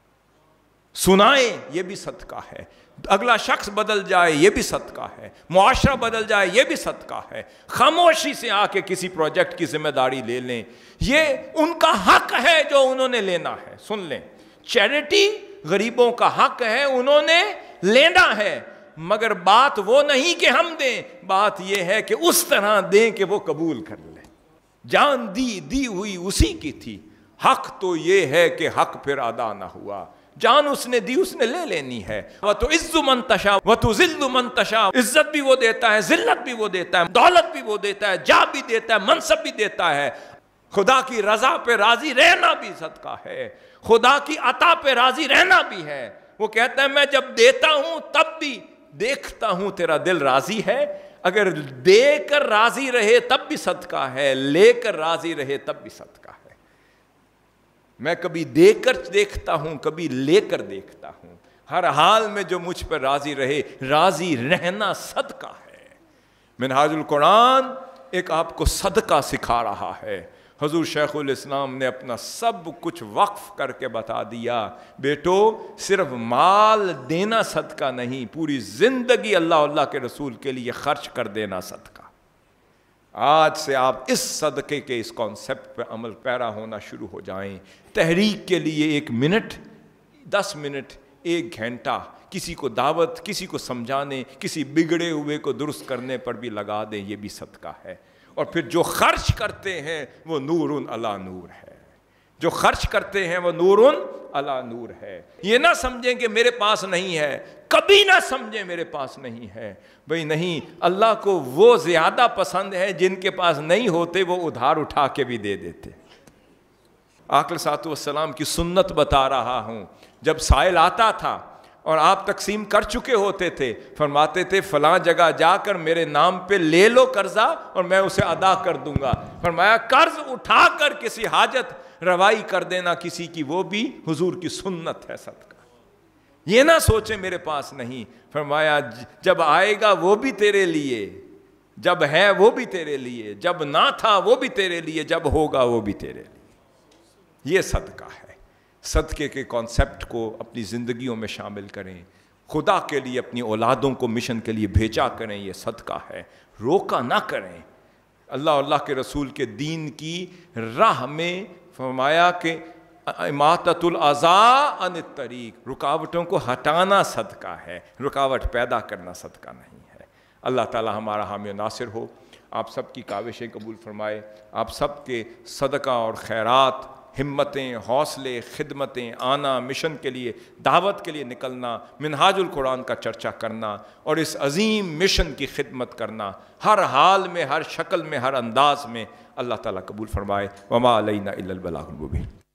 سنائیں، یہ بھی صدقہ ہے۔ اگلا شخص بدل جائے، یہ بھی صدقہ ہے۔ معاشرہ بدل جائے، یہ بھی صدقہ ہے۔ خاموشی سے آ کے کسی پروجیکٹ کی ذمہ داری لے لیں، یہ ان کا حق ہے جو انہوں نے لینا ہے۔ سن لیں، چیریٹی غریبوں کا حق ہے، انہوں نے لینا ہے، مگر بات وہ نہیں کہ ہم دیں، بات یہ ہے کہ اس طرح دیں کہ وہ قبول کر لیں۔ جان دی دی ہوئی اسی کی تھی، حق تو یہ ہے کہ حق پھر ادا نہ ہوا۔ جان اس نے دی، اس نے لے لینی ہے۔ وَتُعِزُّ مَن تَشَاءُ وَتُذِلُّ مَن تَشَاءُ، عزت بھی وہ دیتا ہے، ذلت بھی وہ دیتا ہے، دولت بھی وہ دیتا ہے، جا بھی دیتا ہے، منصب بھی دیتا ہے۔ خدا کی رضا پہ راضی رہنا بھی صدقہ ہے، خدا کی عطا پہ راضی رہنا بھی ہے۔ وہ کہتا ہے میں جب دیتا ہوں تب بھی دیکھتا ہوں تیرا دل راضی ہے، اگر دے کر راضی رہے تب بھی صدقہ ہے، لے کر راضی رہے تب بھی صدقہ ہے۔ میں کبھی دے کر دیکھتا ہوں، کبھی لے کر دیکھتا ہوں، ہر حال میں جو مجھ پر راضی رہے، راضی رہنا صدقہ ہے۔ منہاج القرآن ایک آپ کو صدقہ سکھا رہا ہے۔ حضور شیخ الاسلام نے اپنا سب کچھ وقف کر کے بتا دیا، بیٹو صرف مال دینا صدقہ نہیں، پوری زندگی اللہ اللہ کے رسول کے لیے خرچ کر دینا صدقہ۔ آج سے آپ اس صدقے کے اس کانسیپٹ پہ عمل پیرا ہونا شروع ہو جائیں۔ تحریک کے لیے ایک منٹ، دس منٹ، ایک گھنٹہ کسی کو دعوت، کسی کو سمجھانے، کسی بگڑے ہوئے کو درست کرنے پر بھی لگا دیں، یہ بھی صدقہ ہے۔ اور پھر جو خرچ کرتے ہیں وہ نور علی نور ہے، جو خرچ کرتے ہیں وہ نور علی نور ہے۔ یہ نہ سمجھیں کہ میرے پاس نہیں ہے، کبھی نہ سمجھیں میرے پاس نہیں ہے، بھئی نہیں، اللہ کو وہ زیادہ پسند ہے جن کے پاس نہیں ہوتے وہ ادھار اٹھا کے بھی دے دیتے۔ آقا صلی اللہ علیہ وسلم کی سنت بتا رہا ہوں، جب سائل آتا تھا اور آپ تقسیم کر چکے ہوتے تھے، فرماتے تھے فلاں جگہ جا کر میرے نام پہ لے لو قرضہ اور میں اسے ادا کر دوں گا۔ فرمایا قرض اٹھا کر کسی حاجت روائی کر دینا کسی کی، وہ بھی حضور کی سنت ہے صدقہ۔ یہ نہ سوچیں میرے پاس نہیں، فرمایا جب آئے گا وہ بھی تیرے لیے، جب ہے وہ بھی تیرے لیے، جب نہ تھا وہ بھی تیرے لیے، جب ہوگا وہ بھی تیرے لیے۔ یہ صدقہ ہے۔ صدقے کے کانسیپٹ کو اپنی زندگیوں میں شامل کریں، خدا کے لیے اپنی اولادوں کو مشن کے لیے بھیجا کریں، یہ صدقہ ہے۔ روکا نہ کریں۔ اللہ اللہ کے رسول کے دین کی راہ میں فرمایا کہ اماطۃ الاذی عن الطریق، رکاوٹوں کو ہٹانا صدقہ ہے، رکاوٹ پیدا کرنا صدقہ نہیں ہے۔ اللہ تعالی ہمارا حامی و ناصر ہو، آپ سب کی کاوشیں قبول فرمائے، آپ سب کے صدقہ اور خیرات، ہمتیں، حوصلے، خدمتیں، آنا، مشن کے لیے، دعوت کے لیے نکلنا، منہاج القرآن کا چرچا کرنا اور اس عظیم مشن کی خدمت کرنا، ہر حال میں، ہر شکل میں، ہر انداز میں اللہ تعالیٰ قبول فرمائے۔ وما علینا الا البلاغ المبین۔